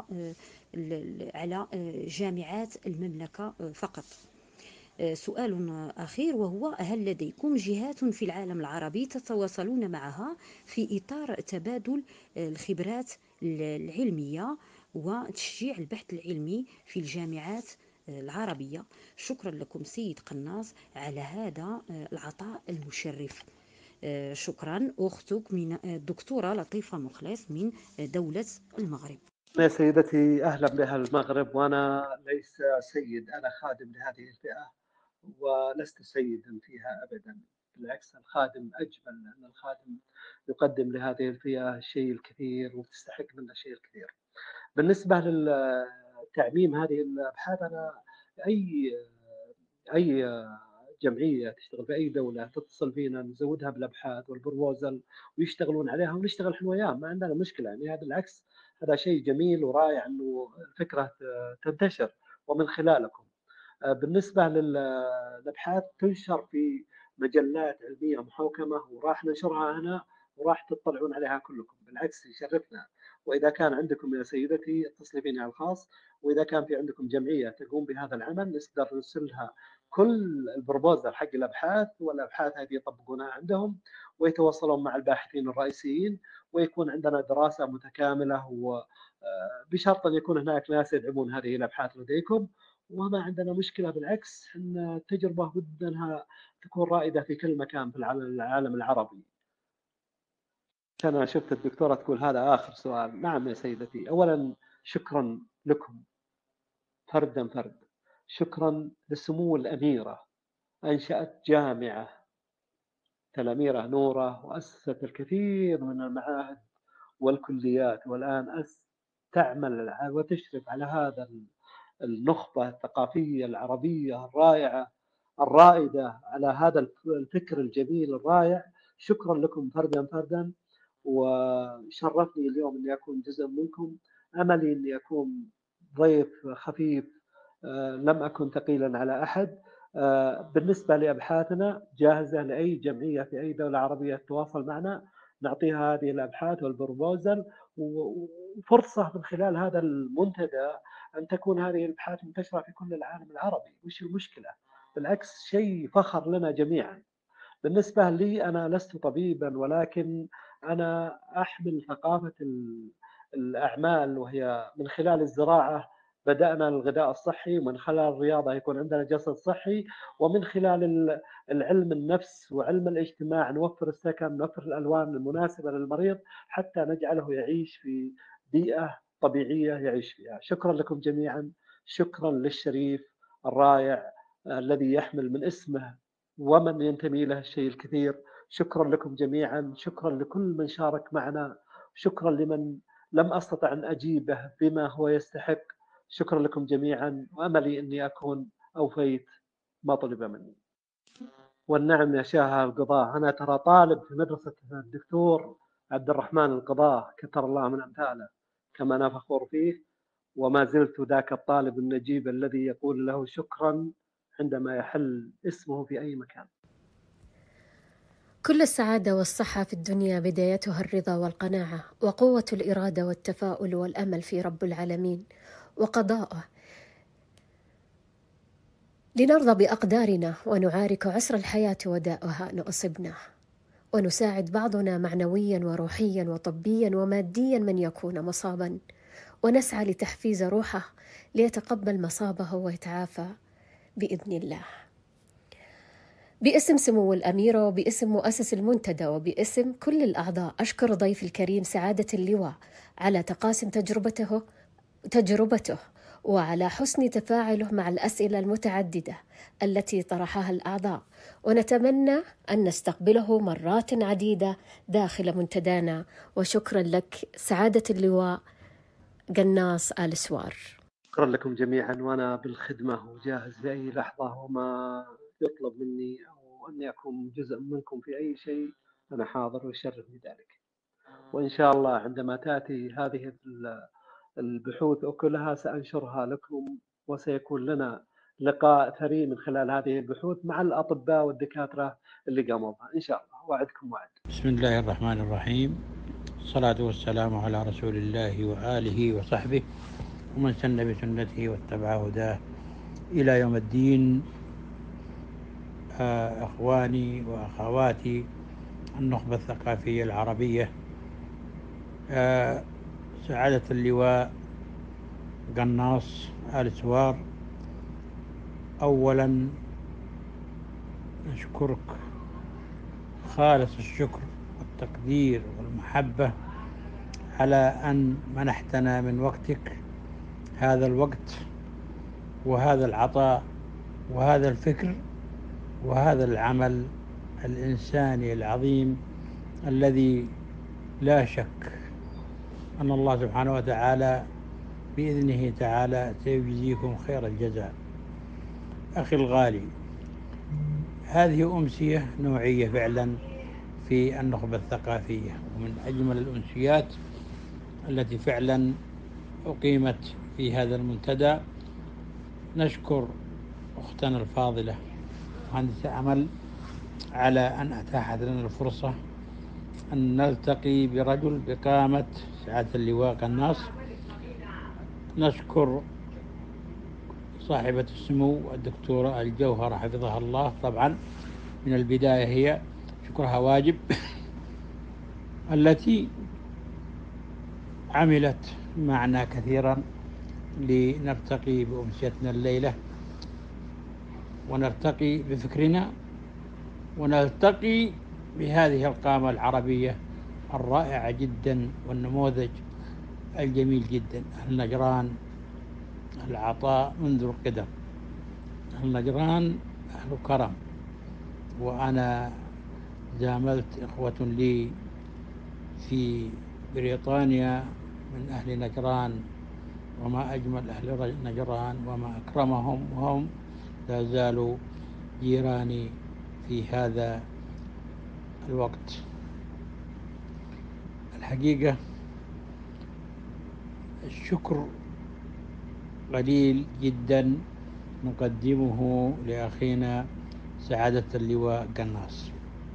على جامعات المملكة فقط؟ سؤال أخير وهو هل لديكم جهات في العالم العربي تتواصلون معها في إطار تبادل الخبرات العلمية وتشجيع البحث العلمي في الجامعات العربية؟ شكرا لكم سيد قناص على هذا العطاء المشرف. شكرا. أختك من الدكتورة لطيفة مخلص من دولة المغرب. يا سيدتي أهلا بها المغرب، وأنا ليس سيد، أنا خادم لهذه الفئة ولست سيدا فيها أبدا، بالعكس الخادم أجمل، لأن الخادم يقدم لهذه الفئة الشيء الكثير وتستحق منه الشيء الكثير. بالنسبة للتعميم هذه الأبحاث، أنا أي جمعية تشتغل في أي دولة تتصل فينا نزودها بالأبحاث والبروبوزل ويشتغلون عليها ونشتغل احنا وياهم، ما عندنا مشكلة. يعني هذا بالعكس هذا شيء جميل ورائع أنه الفكرة تنتشر ومن خلالكم. بالنسبة للأبحاث تنشر في مجلات علمية محوكمة وراح ننشرها هنا وراح تطلعون عليها كلكم، بالعكس يشرفنا. وإذا كان عندكم يا سيدتي اتصلي بيني على الخاص، وإذا كان في عندكم جمعية تقوم بهذا العمل نقدر نرسلها كل البروبوزل حق الأبحاث، والأبحاث هذه يطبقونها عندهم ويتواصلون مع الباحثين الرئيسيين، ويكون عندنا دراسة متكاملة، وبشرط أن يكون هناك ناس يدعمون هذه الأبحاث لديكم. وما عندنا مشكلة، بالعكس ان التجربة ودنا انها تكون رائدة في كل مكان في العالم العربي. أنا شفت الدكتورة تقول هذا آخر سؤال. نعم يا سيدتي، أولا شكرا لكم فردا فرد، شكرا لسمو الأميرة، أنشأت جامعة الأميرة نورة وأسست الكثير من المعاهد والكليات، والآن تعمل وتشرف على هذا النخبة الثقافية العربية الرائعة الرائدة على هذا الفكر الجميل الرائع. شكرا لكم فردا فردا، وشرفني اليوم أني أكون جزء منكم. أملي أني أكون ضيف خفيف، لم أكن ثقيلا على أحد. بالنسبة لأبحاثنا جاهزة لأي جمعية في أي دولة عربية تتواصل معنا، نعطيها هذه الأبحاث والبروبوزل، وفرصة من خلال هذا المنتدى أن تكون هذه الأبحاث منتشرة في كل العالم العربي. وش المشكلة؟ بالعكس شيء فخر لنا جميعا. بالنسبة لي أنا لست طبيبا، ولكن أنا أحمل ثقافة الأعمال، وهي من خلال الزراعة بدأنا الغذاء الصحي، ومن خلال الرياضة يكون عندنا جسد صحي، ومن خلال العلم النفس وعلم الاجتماع نوفر السكن، نوفر الألوان المناسبة للمريض حتى نجعله يعيش في بيئة طبيعية يعيش فيها. شكرا لكم جميعا، شكرا للشريف الرائع الذي يحمل من اسمه ومن ينتمي له الشيء الكثير. شكرا لكم جميعا، شكرا لكل من شارك معنا، شكرا لمن لم أستطع أن أجيبه بما هو يستحق. شكرا لكم جميعا، وأملي أني أكون أوفيت ما طلب مني. والنعم يا شاه القضاء، أنا ترى طالب في مدرسة الدكتور عبد الرحمن القضاء، كثر الله من أمثاله، كما أنا فخور فيه، وما زلت ذاك الطالب النجيب الذي يقول له شكرا عندما يحل اسمه في أي مكان. كل السعادة والصحة في الدنيا بدايتها الرضا والقناعة، وقوة الإرادة والتفاؤل والأمل في رب العالمين وقضاءه، لنرضى بأقدارنا ونعارك عسر الحياة وداءها إن أصبنا، ونساعد بعضنا معنويا وروحيا وطبيا وماديا من يكون مصابا، ونسعى لتحفيز روحه ليتقبل مصابه ويتعافى بإذن الله. باسم سمو الأميرة وباسم مؤسس المنتدى وباسم كل الأعضاء أشكر ضيف الكريم سعادة اللواء على تقاسم تجربته وعلى حسن تفاعله مع الأسئلة المتعددة التي طرحها الأعضاء، ونتمنى أن نستقبله مرات عديدة داخل منتدانا. وشكرا لك سعادة اللواء قناص آل سوار. شكرا لكم جميعا، وأنا بالخدمة وجاهز في أي لحظة، وما يطلب مني أو أني أكون جزء منكم في أي شيء أنا حاضر ويشرفني ذلك. وإن شاء الله عندما تأتي هذه البحوث كلها سأنشرها لكم، وسيكون لنا لقاء ثري من خلال هذه البحوث مع الأطباء والدكاترة اللي قاموا بها إن شاء الله. وعدكم وعد. بسم الله الرحمن الرحيم، الصلاة والسلام على رسول الله وآله وصحبه ومن سن بسنته واتبع هداه إلى يوم الدين. إخواني وأخواتي النخبة الثقافية العربية، سعادة اللواء قناص آل سوار، أولا نشكرك خالص الشكر والتقدير والمحبة على أن منحتنا من وقتك هذا الوقت وهذا العطاء وهذا الفكر وهذا العمل الإنساني العظيم الذي لا شك أن الله سبحانه وتعالى بإذنه تعالى سيجزيكم خير الجزاء. أخي الغالي، هذه أمسية نوعية فعلا في النخبة الثقافية، ومن أجمل الأمسيات التي فعلا أقيمت في هذا المنتدى. نشكر أختنا الفاضلة مهندسة أمل على أن أتاحت لنا الفرصة أن نلتقي برجل بقامة سعادة اللواء قناص. نشكر صاحبة السمو الدكتورة الجوهرة حفظها الله، طبعا من البداية هي شكرها واجب، التي عملت معنا كثيرا لنرتقي بأمسيتنا الليلة ونرتقي بفكرنا ونلتقي بهذه القامة العربية الرائعة جدا والنموذج الجميل جدا. أهل نجران العطاء منذ القدم، أهل نجران أهل كرم، وأنا زاملت إخوة لي في بريطانيا من أهل نجران، وما أجمل أهل نجران وما أكرمهم، وهم لا زالوا جيراني في هذا الوقت. الحقيقة الشكر قليل جدا نقدمه لأخينا سعادة اللواء قناص،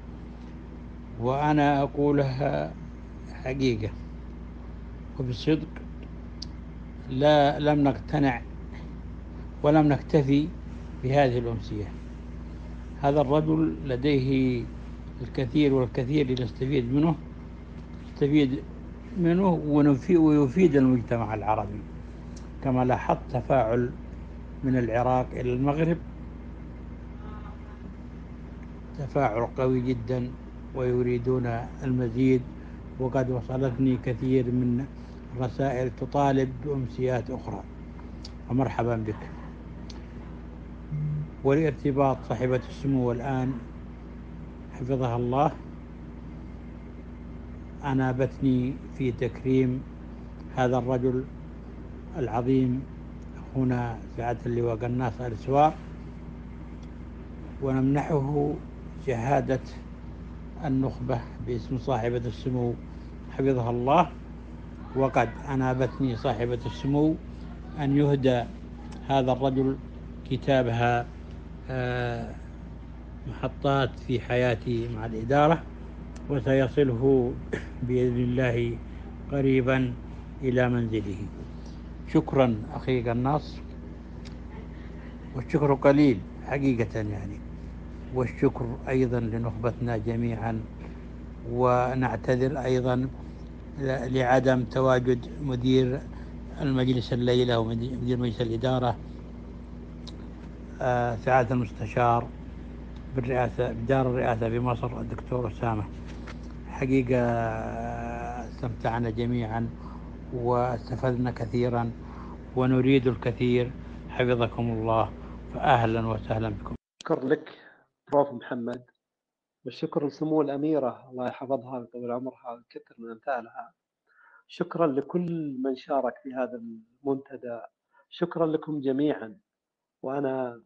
وأنا أقولها حقيقة وبصدق. لم نقتنع ولم نكتفي بهذه الأمسية. هذا الرجل لديه الكثير والكثير لنستفيد منه ويفيد المجتمع العربي. كما لاحظت تفاعل من العراق إلى المغرب، تفاعل قوي جدا ويريدون المزيد، وقد وصلتني كثير من الرسائل تطالب بأمسيات أخرى، ومرحبا بك. ولارتباط صاحبة السمو الآن حفظها الله أنابتني في تكريم هذا الرجل العظيم أخونا سعادة اللواء قناص آل سوار، ونمنحه شهادة النخبة باسم صاحبة السمو حفظها الله. وقد أنابتني صاحبة السمو أن يهدى هذا الرجل كتابها محطات في حياتي مع الإدارة، وسيصله بإذن الله قريبا إلى منزله. شكرا أخي قناص، والشكر قليل حقيقة يعني، والشكر أيضا لنخبتنا جميعا. ونعتذر أيضا لعدم تواجد مدير المجلس الليلة ومدير مجلس الإدارة سعادة المستشار بدار الرئاسة في مصر الدكتور أسامة. حقيقة استمتعنا جميعا واستفدنا كثيرا ونريد الكثير، حفظكم الله، فأهلا وسهلا بكم. شكر لك بروف محمد، والشكر لسمو الأميرة الله يحفظها ويطول عمرها ويكثر من أمثالها. شكرا لكل من شارك في هذا المنتدى، شكرا لكم جميعا، وأنا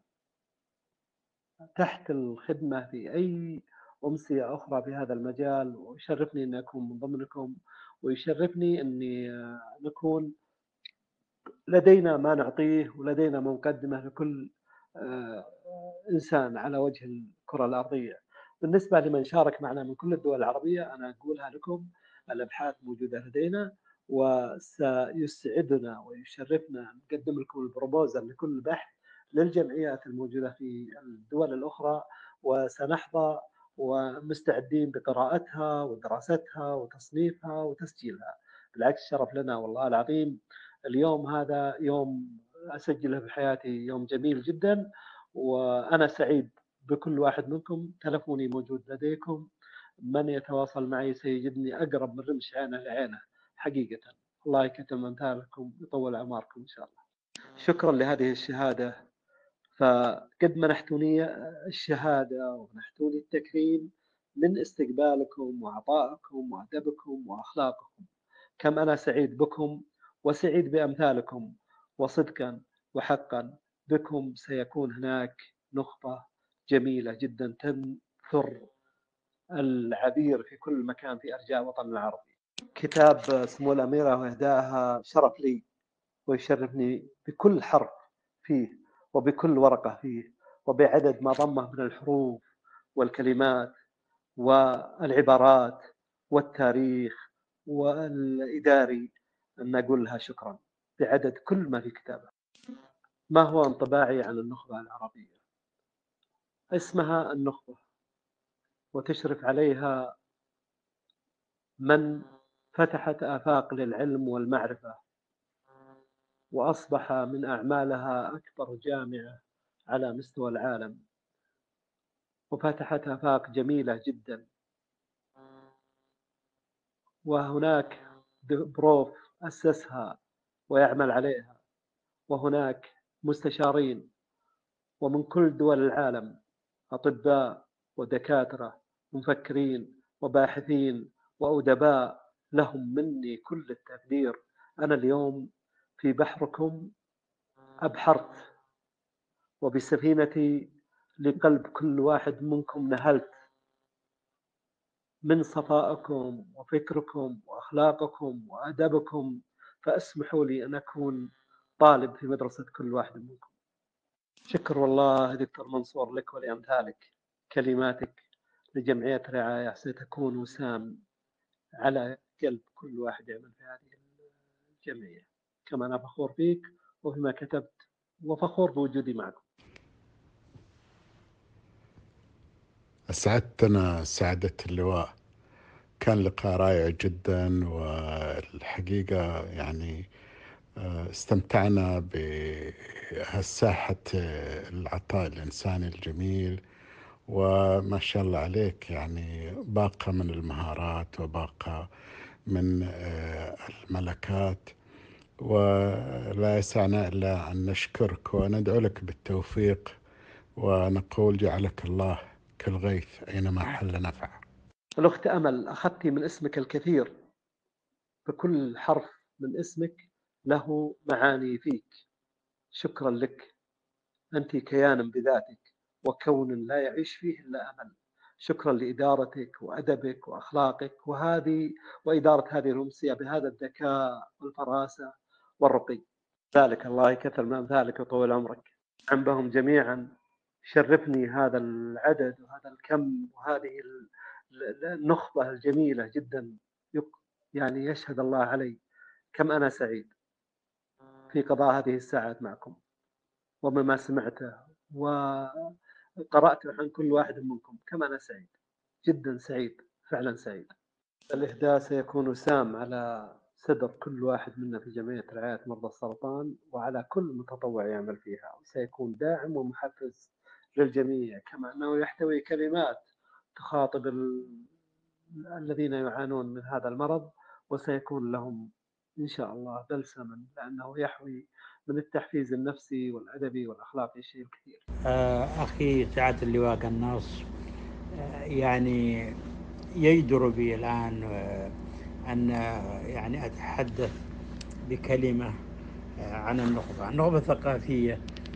تحت الخدمة في أي أمسية أخرى في هذا المجال، ويشرفني أن أكون من ضمنكم، ويشرفني أني نكون لدينا ما نعطيه ولدينا ما نقدمه لكل إنسان على وجه الكرة الأرضية. بالنسبة لمن شارك معنا من كل الدول العربية، أنا أقولها لكم: الأبحاث موجودة لدينا، وسيسعدنا ويشرفنا نقدم لكم البروبوزل لكل بحث للجمعيات الموجودة في الدول الأخرى، وسنحظى ومستعدين بقراءتها ودراستها وتصنيفها وتسجيلها. بالعكس، شرف لنا والله العظيم. اليوم هذا يوم أسجله بحياتي، يوم جميل جدا، وأنا سعيد بكل واحد منكم. تلفوني موجود لديكم، من يتواصل معي سيجدني أقرب من رمش عينه لعينه حقيقة. الله يكتم أمثالكم ويطول أعماركم إن شاء الله. شكرا لهذه الشهادة، فقد منحتوني الشهادة ومنحتوني التكريم من استقبالكم وعطائكم وأدبكم وأخلاقكم. كم أنا سعيد بكم وسعيد بأمثالكم، وصدقا وحقا بكم سيكون هناك نخبة جميلة جدا تنثر العبير في كل مكان في أرجاء وطن العربي. كتاب سمو الأميرة وإهدائها شرف لي ويشرفني بكل حرف فيه وبكل ورقة فيه وبعدد ما ضمه من الحروف والكلمات والعبارات والتاريخ والإداري، أن أقول لها شكرا بعدد كل ما في كتابه. ما هو انطباعي عن النخبة العربية؟ اسمها النخبة، وتشرف عليها من فتحت آفاق للعلم والمعرفة، وأصبح من أعمالها أكبر جامعة على مستوى العالم، وفتحت آفاق جميلة جدا. وهناك بروف أسسها ويعمل عليها، وهناك مستشارين ومن كل دول العالم، أطباء ودكاترة ومفكرين وباحثين وأدباء، لهم مني كل التقدير. أنا اليوم في بحركم أبحرت، وبسفينتي لقلب كل واحد منكم نهلت من صفائكم وفكركم وأخلاقكم وأدبكم، فاسمحوا لي أن أكون طالب في مدرسة كل واحد منكم. شكر والله دكتور منصور لك ولأمثالك. كلماتك لجمعية رعاية ستكون وسام على قلب كل واحد يعمل في هذه الجمعية. كما أنا فخور فيك وفيما كتبت، وفخور بوجودي معكم. أسعدتنا سعادة اللواء، كان لقاء رائع جدا، والحقيقة يعني استمتعنا بهالساحة العطاء الإنساني الجميل، وما شاء الله عليك، يعني باقة من المهارات وباقة من الملكات، ولا يسعنا إلا أن نشكرك وندعو لك بالتوفيق، ونقول جعلك الله كالغيث أينما حل نفع. الأخت أمل، أخذت من اسمك الكثير، فكل حرف من اسمك له معاني فيك. شكرا لك، أنت كيان بذاتك وكون لا يعيش فيه إلا أمل. شكرا لإدارتك وأدبك وأخلاقك وإدارة هذه الأمسية بهذا الذكاء والفراسة والرقي. ذلك الله يكثر من أمثالك وطول عمرك. عن بهم جميعا شرفني هذا العدد وهذا الكم وهذه النخبة الجميلة جدا، يعني يشهد الله علي كم أنا سعيد في قضاء هذه الساعات معكم، ومما سمعته وقرأته عن كل واحد منكم. كم أنا سعيد، جدا سعيد، فعلا سعيد. الإهداء سيكون وسام على صدر كل واحد منا في جمعية رعاية مرضى السرطان، وعلى كل متطوع يعمل فيها، وسيكون داعم ومحفز للجميع، كما أنه يحتوي كلمات تخاطب الذين يعانون من هذا المرض، وسيكون لهم إن شاء الله بلسما، لأنه يحوي من التحفيز النفسي والأدبي والأخلاقي شيء كثير. أخي سعادة اللواء قناص، يعني يجدر بي الآن أن يعني أتحدث بكلمة عن النخبة الثقافية.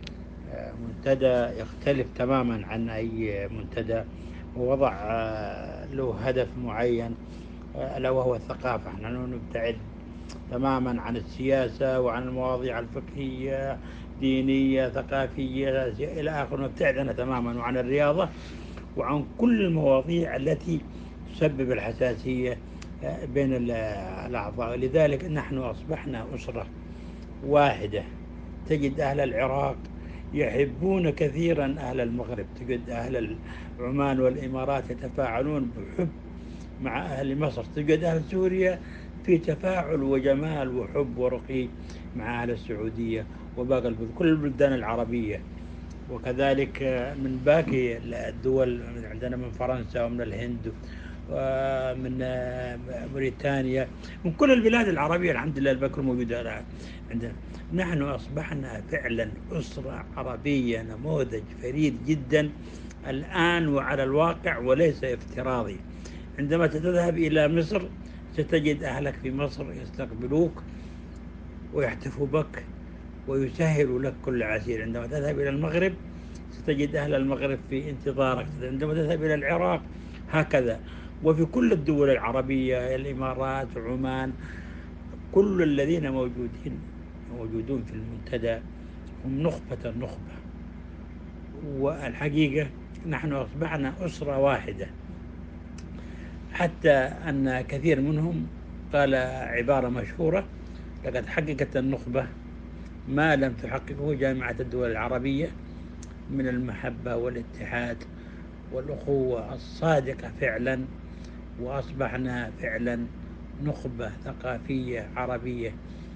منتدى يختلف تماما عن أي منتدى، ووضع له هدف معين، ألا وهو الثقافة. نحن نبتعد تماما عن السياسة وعن المواضيع الفقهية، دينية، ثقافية إلى آخره، نبتعد تماما، وعن الرياضة وعن كل المواضيع التي تسبب الحساسية بين الأعضاء. لذلك نحن أصبحنا أسرة واحدة. تجد أهل العراق يحبون كثيرا أهل المغرب، تجد أهل عمان والإمارات يتفاعلون بحب مع أهل مصر، تجد أهل سوريا في تفاعل وجمال وحب ورقي مع أهل السعودية وباقي كل البلدان العربية. وكذلك من باقي الدول، عندنا من فرنسا ومن الهند ومن موريتانيا، من كل البلاد العربية الحمد لله الباقي موجودة عندنا. نحن أصبحنا فعلا أسرة عربية، نموذج فريد جدا الآن وعلى الواقع وليس افتراضي. عندما تذهب إلى مصر ستجد أهلك في مصر يستقبلوك ويحتفوا بك ويسهلوا لك كل عسير. عندما تذهب إلى المغرب ستجد أهل المغرب في انتظارك. عندما تذهب إلى العراق هكذا، وفي كل الدول العربية، الإمارات، عمان، كل الذين موجودون في المنتدى هم نخبة النخبة. والحقيقة نحن أصبحنا أسرة واحدة، حتى أن كثير منهم قال عبارة مشهورة: لقد حققت النخبة ما لم تحققه جامعة الدول العربية من المحبة والاتحاد والأخوة الصادقة فعلا. وأصبحنا فعلا نخبة ثقافية عربية.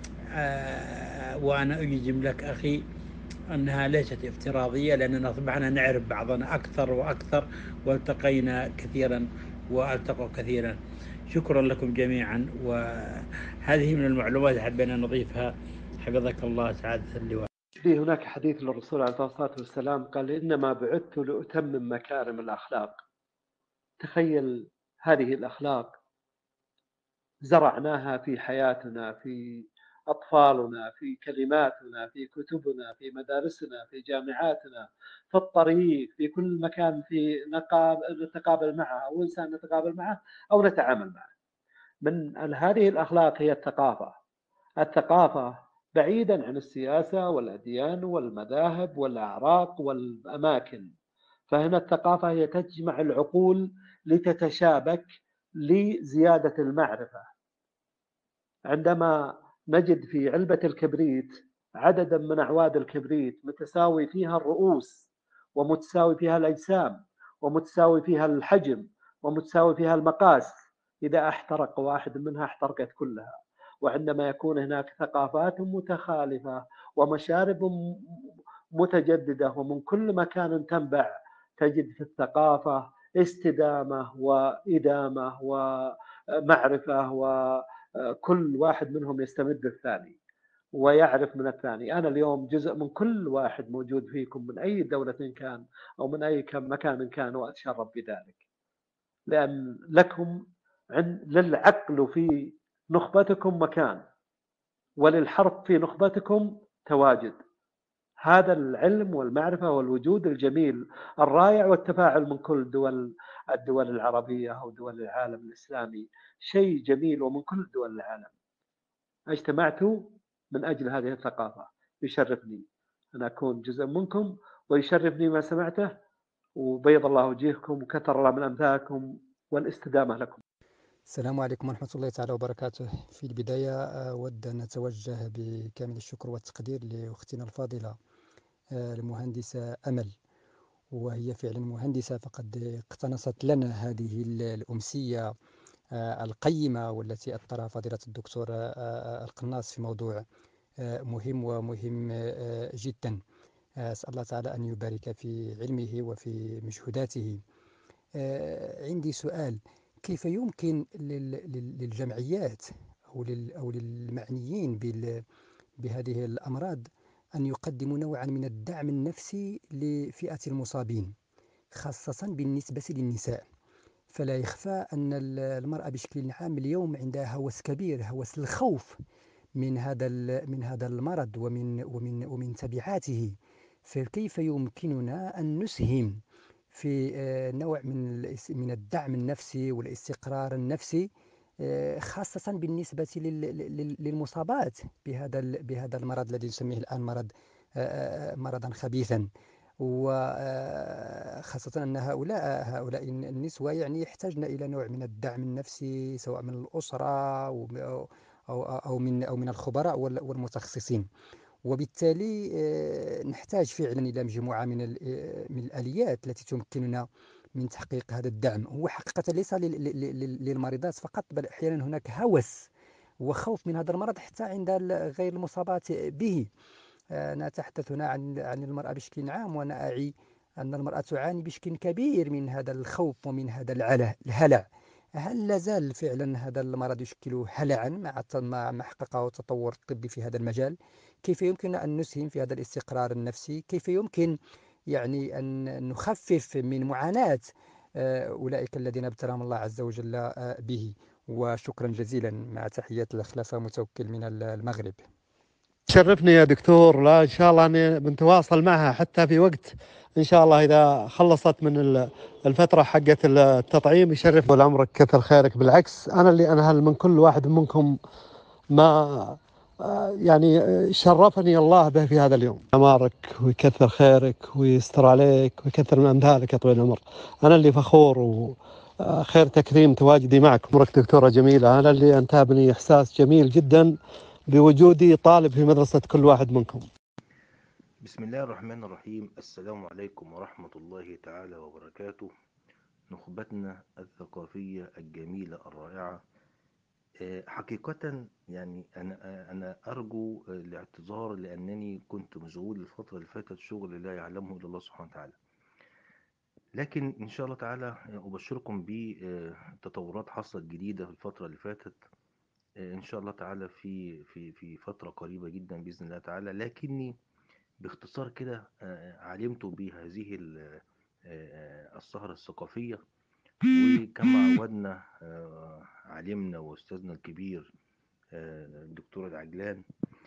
وأنا أجزم لك أخي أنها ليست افتراضية، لأننا أصبحنا نعرف بعضنا أكثر وأكثر، والتقينا كثيرا والتقوا كثيرا. شكرا لكم جميعا، وهذه من المعلومات حبينا نضيفها. حفظك الله سعادة اللواء. في هناك حديث للرسول عليه الصلاة والسلام قال: إنما بعثت لأتمم مكارم الأخلاق. تخيل هذه الأخلاق زرعناها في حياتنا، في أطفالنا، في كلماتنا، في كتبنا، في مدارسنا، في جامعاتنا، في الطريق، في كل مكان، في نتقابل معه أو إنسان نتقابل معه أو نتعامل معه. من هذه الأخلاق هي الثقافة. الثقافة بعيدا عن السياسة والأديان والمذاهب والأعراق والأماكن، فهنا الثقافة هي تجمع العقول لتتشابك لزيادة المعرفة. عندما نجد في علبة الكبريت عددا من أعواد الكبريت متساوي فيها الرؤوس ومتساوي فيها الأجسام ومتساوي فيها الحجم ومتساوي فيها المقاس، إذا احترق واحد منها احترقت كلها. وعندما يكون هناك ثقافات متخالفة ومشارب متجددة ومن كل مكان تنبع، تجد في الثقافة استدامة وإدامة ومعرفة، وكل واحد منهم يستمد الثاني ويعرف من الثاني. أنا اليوم جزء من كل واحد موجود فيكم من أي دولة كان أو من أي مكان كان، وأتشرف بذلك، لأن لكم للعقل في نخبتكم مكان، وللحرف في نخبتكم تواجد. هذا العلم والمعرفة والوجود الجميل الرائع والتفاعل من كل الدول العربية أو دول العالم الإسلامي شيء جميل، ومن كل دول العالم اجتمعتوا من أجل هذه الثقافة. يشرفني أن أكون جزء منكم، ويشرفني ما سمعته، وبيض الله وجيهكم وكثر الله من أمثالكم والاستدامة لكم. السلام عليكم ورحمة الله تعالى وبركاته. في البداية أود أن أتوجه بكامل الشكر والتقدير لأختنا الفاضلة المهندسة أمل، وهي فعلا مهندسة، فقد اقتنصت لنا هذه الأمسية القيمة والتي أثرها فضيلة الدكتور القناص في موضوع مهم ومهم جدا. أسأل الله تعالى أن يبارك في علمه وفي مجهوداته. عندي سؤال: كيف يمكن للجمعيات أو للمعنيين بهذه الأمراض أن يقدموا نوعا من الدعم النفسي لفئة المصابين، خاصة بالنسبة للنساء؟ فلا يخفى أن المرأة بشكل عام اليوم عندها هوس كبير، هوس الخوف من هذا المرض ومن تبعاته. فكيف يمكننا أن نسهم في نوع من الدعم النفسي والاستقرار النفسي خاصة بالنسبة للمصابات بهذا المرض الذي نسميه الآن مرضا خبيثا، وخاصة أن هؤلاء النسوة يعني يحتاجن إلى نوع من الدعم النفسي سواء من الأسرة أو من الخبراء والمتخصصين. وبالتالي نحتاج فعلا إلى مجموعة من الآليات التي تمكننا من تحقيق هذا الدعم. هو حقيقة ليس للمريضات فقط، بل أحيانا هناك هوس وخوف من هذا المرض حتى عند غير المصابات به. نتحدث هنا عن المرأة بشكل عام، وأنا أعي أن المرأة تعاني بشكل كبير من هذا الخوف ومن هذا الهلع. هل لازال فعلا هذا المرض يشكل هلعا مع ما حققه التطور الطبي في هذا المجال؟ كيف يمكن أن نسهم في هذا الاستقرار النفسي؟ كيف يمكن يعني أن نخفف من معاناة أولئك الذين ابتلاهم الله عز وجل به؟ وشكرا جزيلا، مع تحيات الأخلافة متوكل من المغرب. شرفني يا دكتور، لا إن شاء الله أني بنتواصل معها حتى في وقت إن شاء الله إذا خلصت من الفترة حقة التطعيم. يشرف طول عمرك، كثر خيرك. بالعكس أنا اللي أنهل من كل واحد منكم ما يعني شرفني الله به في هذا اليوم. أمارك ويكثر خيرك ويستر عليك ويكثر من أمثالك يا طويل العمر. أنا اللي فخور وخير تكريم تواجدي معك. عمرك دكتورة جميلة. أنا اللي أنتابني إحساس جميل جدا بوجودي طالب في مدرسة كل واحد منكم. بسم الله الرحمن الرحيم. السلام عليكم ورحمة الله تعالى وبركاته. نخبتنا الثقافية الجميلة الرائعة. حقيقة يعني أنا أرجو الاعتذار لأنني كنت مشغول الفترة اللي فاتت شغل لا يعلمه إلا الله سبحانه وتعالى، لكن إن شاء الله تعالى أبشركم بتطورات حصلت جديدة في الفترة اللي فاتت إن شاء الله تعالى في فترة قريبة جدا بإذن الله تعالى. لكني باختصار كده علمت بهذه السهرة الثقافية، وكما عودنا علمنا وأستاذنا الكبير الدكتور العجلان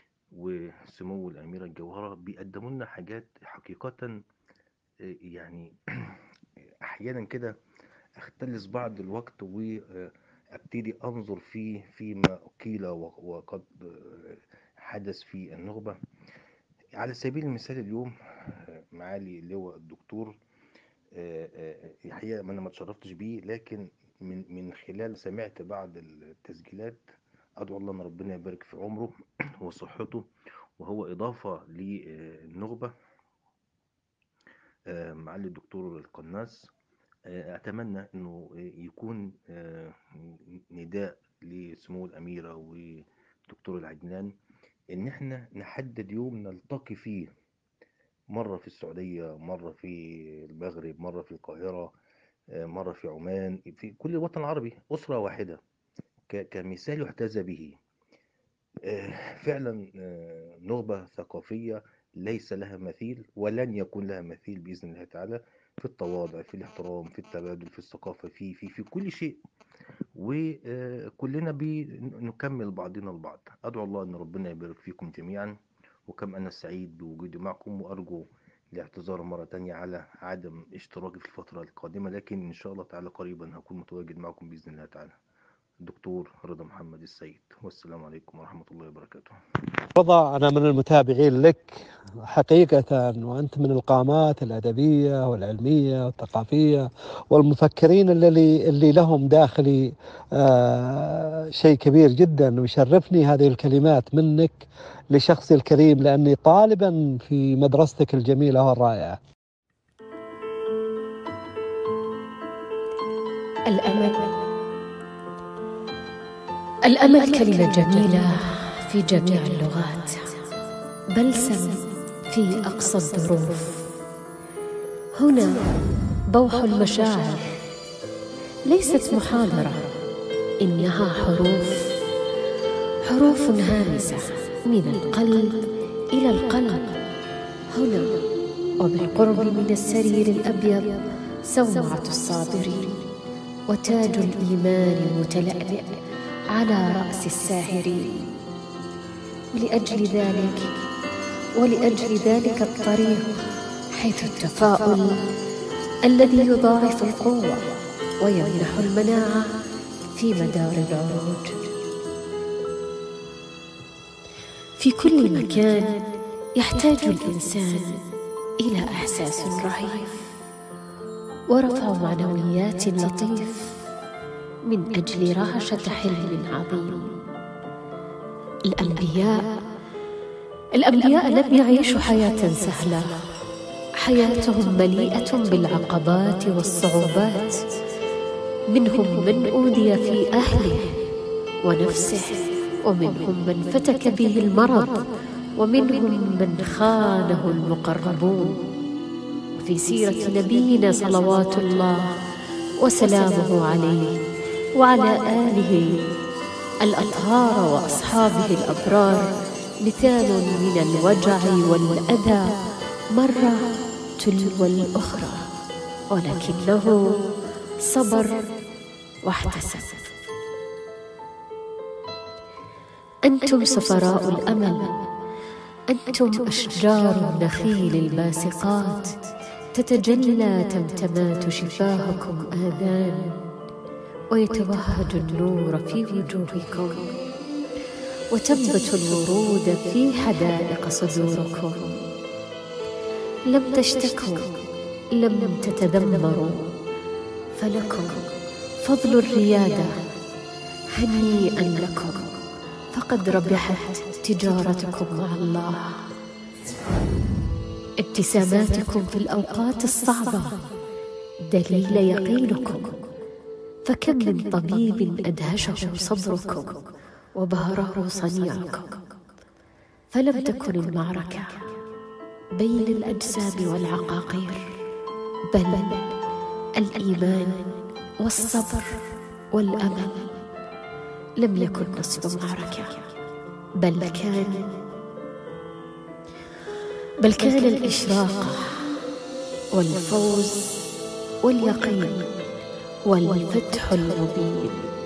وسمو الأميرة الجوهرة بيقدموا لنا حاجات حقيقة يعني أحيانا كده أختلس بعض الوقت وأبتدي أنظر فيما قيل وقد حدث في النخبة. على سبيل المثال اليوم معالي اللواء الدكتور الحقيقة أنا ما اتشرفتش بيه، لكن من خلال سمعت بعض التسجيلات أدعو الله أن ربنا يبارك في عمره وصحته، وهو إضافة للنخبة معالي الدكتور القناص. أتمنى أنه يكون نداء لسمو الأميرة ودكتور العجلان إن احنا نحدد يوم نلتقي فيه، مرة في السعودية، مرة في المغرب، مرة في القاهرة، مرة في عمان، في كل الوطن العربي، أسرة واحدة كمثال يحتذى به. فعلا نخبة ثقافية ليس لها مثيل ولن يكون لها مثيل بإذن الله تعالى في التواضع، في الاحترام، في التبادل، في الثقافة، في كل شيء، وكلنا بنكمل بعضنا البعض. أدعو الله أن ربنا يبارك فيكم جميعا، وكم أنا سعيد بوجودي معكم، وأرجو الاعتذار مرة تانية على عدم اشتراكي في الفترة القادمة، لكن إن شاء الله تعالى قريبا هكون متواجد معكم بإذن الله تعالى. الدكتور رضا محمد السيد، والسلام عليكم ورحمة الله وبركاته. رضا، أنا من المتابعين لك حقيقة، وأنت من القامات الأدبية والعلمية والثقافية والمفكرين اللي لهم داخلي شيء كبير جدا، ويشرفني هذه الكلمات منك لشخصي الكريم لأني طالبا في مدرستك الجميلة والرائعة. الأمل كلمة جميلة في جميع اللغات، بلسم في أقصى الظروف. هنا بوح المشاعر، ليست محاضرة، إنها حروف هامسة من القلب إلى القلب. هنا وبالقرب من السرير الأبيض سومعة الصابرين، وتاج الإيمان المتلألئ على رأس الساهرين. ولأجل ذلك الطريق حيث التفاؤل الذي يضاعف القوة ويمنح المناعة في مدار العروج. في كل مكان يحتاج الإنسان إلى إحساس رهيب ورفع معنويات لطيف من أجل رهشة حلم عظيم. الأنبياء لم يعيشوا حياة سهلة، حياتهم مليئة بالعقبات والصعوبات، منهم من أوذي في أهله ونفسه، ومنهم من فتك به المرض، ومنهم من خانه المقربون. في سيرة نبينا صلوات الله وسلامه عليه وعلى آله الأطهار وأصحابه الأبرار مثال من الوجع والأذى مرة تلو الأخرى، ولكنه صبر واحتسب. أنتم سفراء الأمل، أنتم أشجار النخيل الباسقات، تتجلى تمتمات شفاهكم آذان، ويتوهج النور في وجوهكم، وتنبت الورود في حدائق صدوركم. لم تشتكوا، لم تتذمروا، فلكم فضل الريادة. هنيئا لكم، فقد ربحت تجارتكم مع الله. ابتساماتكم في الأوقات الصعبة دليل يقينكم، فكم من طبيب أدهشه صبركم وبهره صنيعكم. فلم تكن المعركة بين الأجسام والعقاقير، بل الإيمان والصبر والأمل. لم يكن نصف معركة، بل كان الإشراقة والفوز واليقين والفتح المبين.